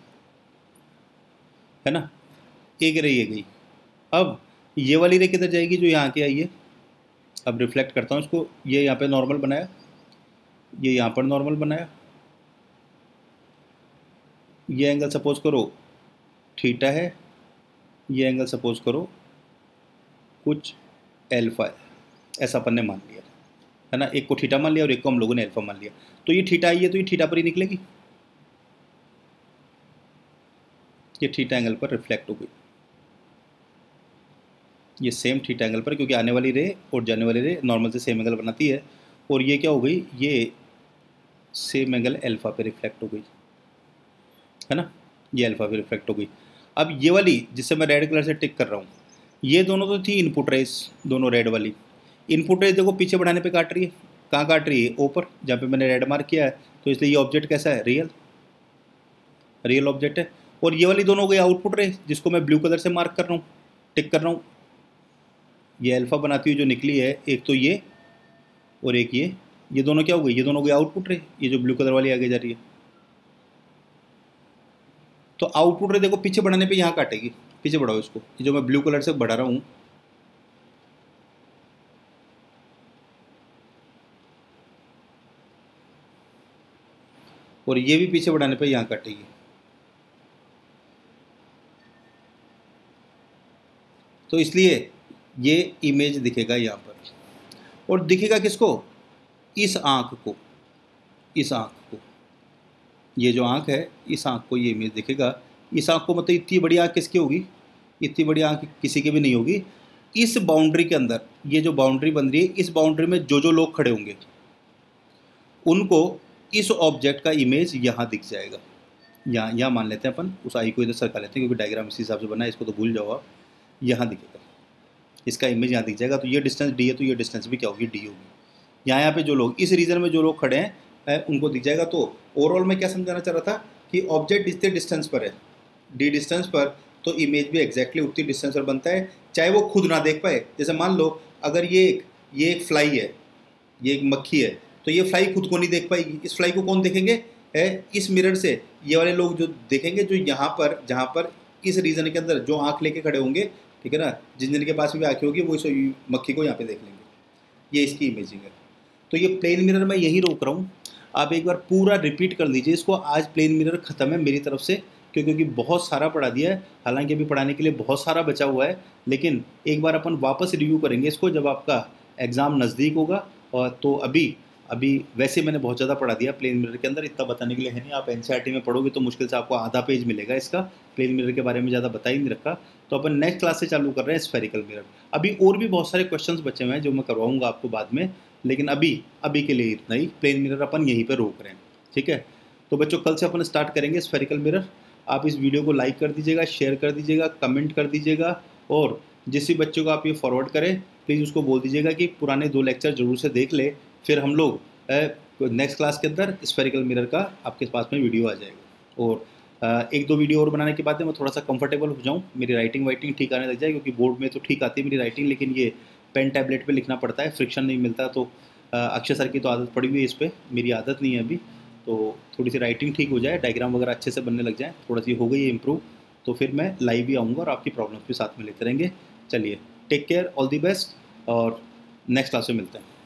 है ना, एक रे ये गई। अब ये वाली रे किधर जाएगी, जो यहाँ के आई है। अब रिफ्लेक्ट करता हूँ इसको, ये यहाँ पे नॉर्मल बनाया, ये यहाँ पर नॉर्मल बनाया, ये एंगल सपोज करो थीटा है, ये एंगल सपोज करो कुछ एल्फा है, ऐसा अपन ने मान लिया है ना। एक को थीटा मान लिया और एक को हम लोगों ने एल्फा मान लिया। तो ये थीटा आई है तो ये थीटा पर ही निकलेगी, ये थीटा एंगल पर रिफ्लेक्ट हो गई, ये सेम थीटा एंगल पर, क्योंकि आने वाली रे और जाने वाली रे नॉर्मल से सेम एंगल बनाती है। और ये क्या हो गई, ये सेम एंगल एल्फा पे रिफ्लेक्ट हो गई है ना, ये अल्फा पे रिफ्लेक्ट हो गई। अब ये वाली जिससे मैं रेड कलर से टिक कर रहा हूँ, ये दोनों तो थी इनपुट रेस, दोनों रेड वाली इनपुट रेस देखो पीछे बढ़ाने पे काट रही है। कहाँ काट रही है, ऊपर, जहाँ पे मैंने रेड मार्क किया है। तो इसलिए ये ऑब्जेक्ट कैसा है, रियल रियल ऑब्जेक्ट है। और ये वाली दोनों हो गई आउटपुट रेस, जिसको मैं ब्लू कलर से मार्क कर रहा हूँ, टिक कर रहा हूँ। ये अल्फा बनाती हुई जो निकली है, एक तो ये और एक ये, ये दोनों क्या हो गई, ये दोनों हो गई आउटपुट रे, ये जो ब्लू कलर वाली आगे जा रही है। तो आउटपुट रे देखो पीछे बढ़ाने पे यहाँ काटेगी, पीछे बढ़ाओ इसको, ये जो मैं ब्लू कलर से बढ़ा रहा हूँ, और ये भी पीछे बढ़ाने पे यहाँ काटेगी। तो इसलिए ये इमेज दिखेगा यहाँ पर, और दिखेगा किसको, इस आँख को, इस आँख को, ये जो आँख है इस आँख को ये इमेज दिखेगा। इस आँख को मतलब इतनी बड़ी आँख किसकी होगी, इतनी बड़ी आँख किसी की भी नहीं होगी। इस बाउंड्री के अंदर, ये जो बाउंड्री बन रही है, इस बाउंड्री में जो जो लोग खड़े होंगे उनको इस ऑब्जेक्ट का इमेज यहाँ दिख जाएगा। यहाँ यहाँ मान लेते हैं अपन, उस आई को इधर सरका लेते हैं क्योंकि डायग्राम इस हिसाब से बना है, इसको तो भूल जाओ आप। यहाँ दिखेगा, इसका इमेज यहाँ दिख जाएगा। तो ये डिस्टेंस डी है, तो ये डिस्टेंस भी क्या होगी, डी होगी। यहाँ यहाँ पे जो लोग इस रीजन में जो लोग खड़े हैं है, उनको दिख जाएगा। तो ओवरऑल मैं क्या समझाना चाह रहा था कि ऑब्जेक्ट जितने डिस्टेंस पर है, डी डिस्टेंस पर, तो इमेज भी एग्जैक्टली उतनी डिस्टेंस पर बनता है, चाहे वो खुद ना देख पाए। जैसे मान लो अगर ये एक ये एक फ्लाई है, ये एक मक्खी है, तो ये फ्लाई खुद को नहीं देख पाएगी। इस फ्लाई को कौन देखेंगे, है इस मिरर से ये वाले लोग जो देखेंगे, जो यहाँ पर जहाँ पर इस रीजन के अंदर जो आँख लेके खड़े होंगे, ठीक है ना, जिन जिन के पास भी आँखें होगी वो इस मक्खी को यहाँ पे देख लेंगे। ये इसकी इमेजिंग है। तो ये प्लेन मिरर मैं यहीं रोक रहा हूँ, आप एक बार पूरा रिपीट कर लीजिए इसको। आज प्लेन मिरर ख़त्म है मेरी तरफ से, क्यों क्योंकि बहुत सारा पढ़ा दिया है। हालांकि अभी पढ़ाने के लिए बहुत सारा बचा हुआ है, लेकिन एक बार अपन वापस रिव्यू करेंगे इसको जब आपका एग्ज़ाम नज़दीक होगा। और तो अभी अभी वैसे मैंने बहुत ज़्यादा पढ़ा दिया प्लेन मिरर के अंदर, इतना बताने के लिए है नहीं। आप एनसीईआरटी में पढ़ोगे तो मुश्किल से आपको आधा पेज मिलेगा इसका, प्लेन मिरर के बारे में ज़्यादा बता ही नहीं रखा। तो अपन नेक्स्ट क्लास से चालू कर रहे हैं स्फेरिकल मिरर। अभी और भी बहुत सारे क्वेश्चंस बचे हुए हैं जो मैं करवाऊंगा आपको बाद में, लेकिन अभी अभी के लिए इतना ही। प्लेन मिरर अपन यहीं पर रोक रहे हैं, ठीक है। तो बच्चों कल से अपन स्टार्ट करेंगे स्फेरिकल मिरर। आप इस वीडियो को लाइक कर दीजिएगा, शेयर कर दीजिएगा, कमेंट कर दीजिएगा, और जिस भी बच्चों को आप ये फॉरवर्ड करें प्लीज़ उसको बोल दीजिएगा कि पुराने दो लेक्चर जरूर से देख ले, फिर हम लोग नेक्स्ट क्लास के अंदर स्फेरिकल मिरर का आपके पास में वीडियो आ जाएगा। और एक दो वीडियो और बनाने के बाद मैं थोड़ा सा कंफर्टेबल हो जाऊँ, मेरी राइटिंग वाइटिंग ठीक आने लग जाए, क्योंकि बोर्ड में तो ठीक आती है मेरी राइटिंग, लेकिन ये पेन टैबलेट पे लिखना पड़ता है, फ्रिक्शन नहीं मिलता। तो अक्षय सर की तो आदत पड़ी हुई है इस पर, मेरी आदत नहीं है अभी। तो थोड़ी सी राइटिंग ठीक हो जाए, डायग्राम वगैरह अच्छे से बनने लग जाए, थोड़ा सी हो गई है इम्प्रूव, तो फिर मैं लाइव भी आऊँगा और आपकी प्रॉब्लम्स भी साथ में लेते रहेंगे। चलिए, take care, all the best, और नेक्स्ट क्लास में मिलते हैं।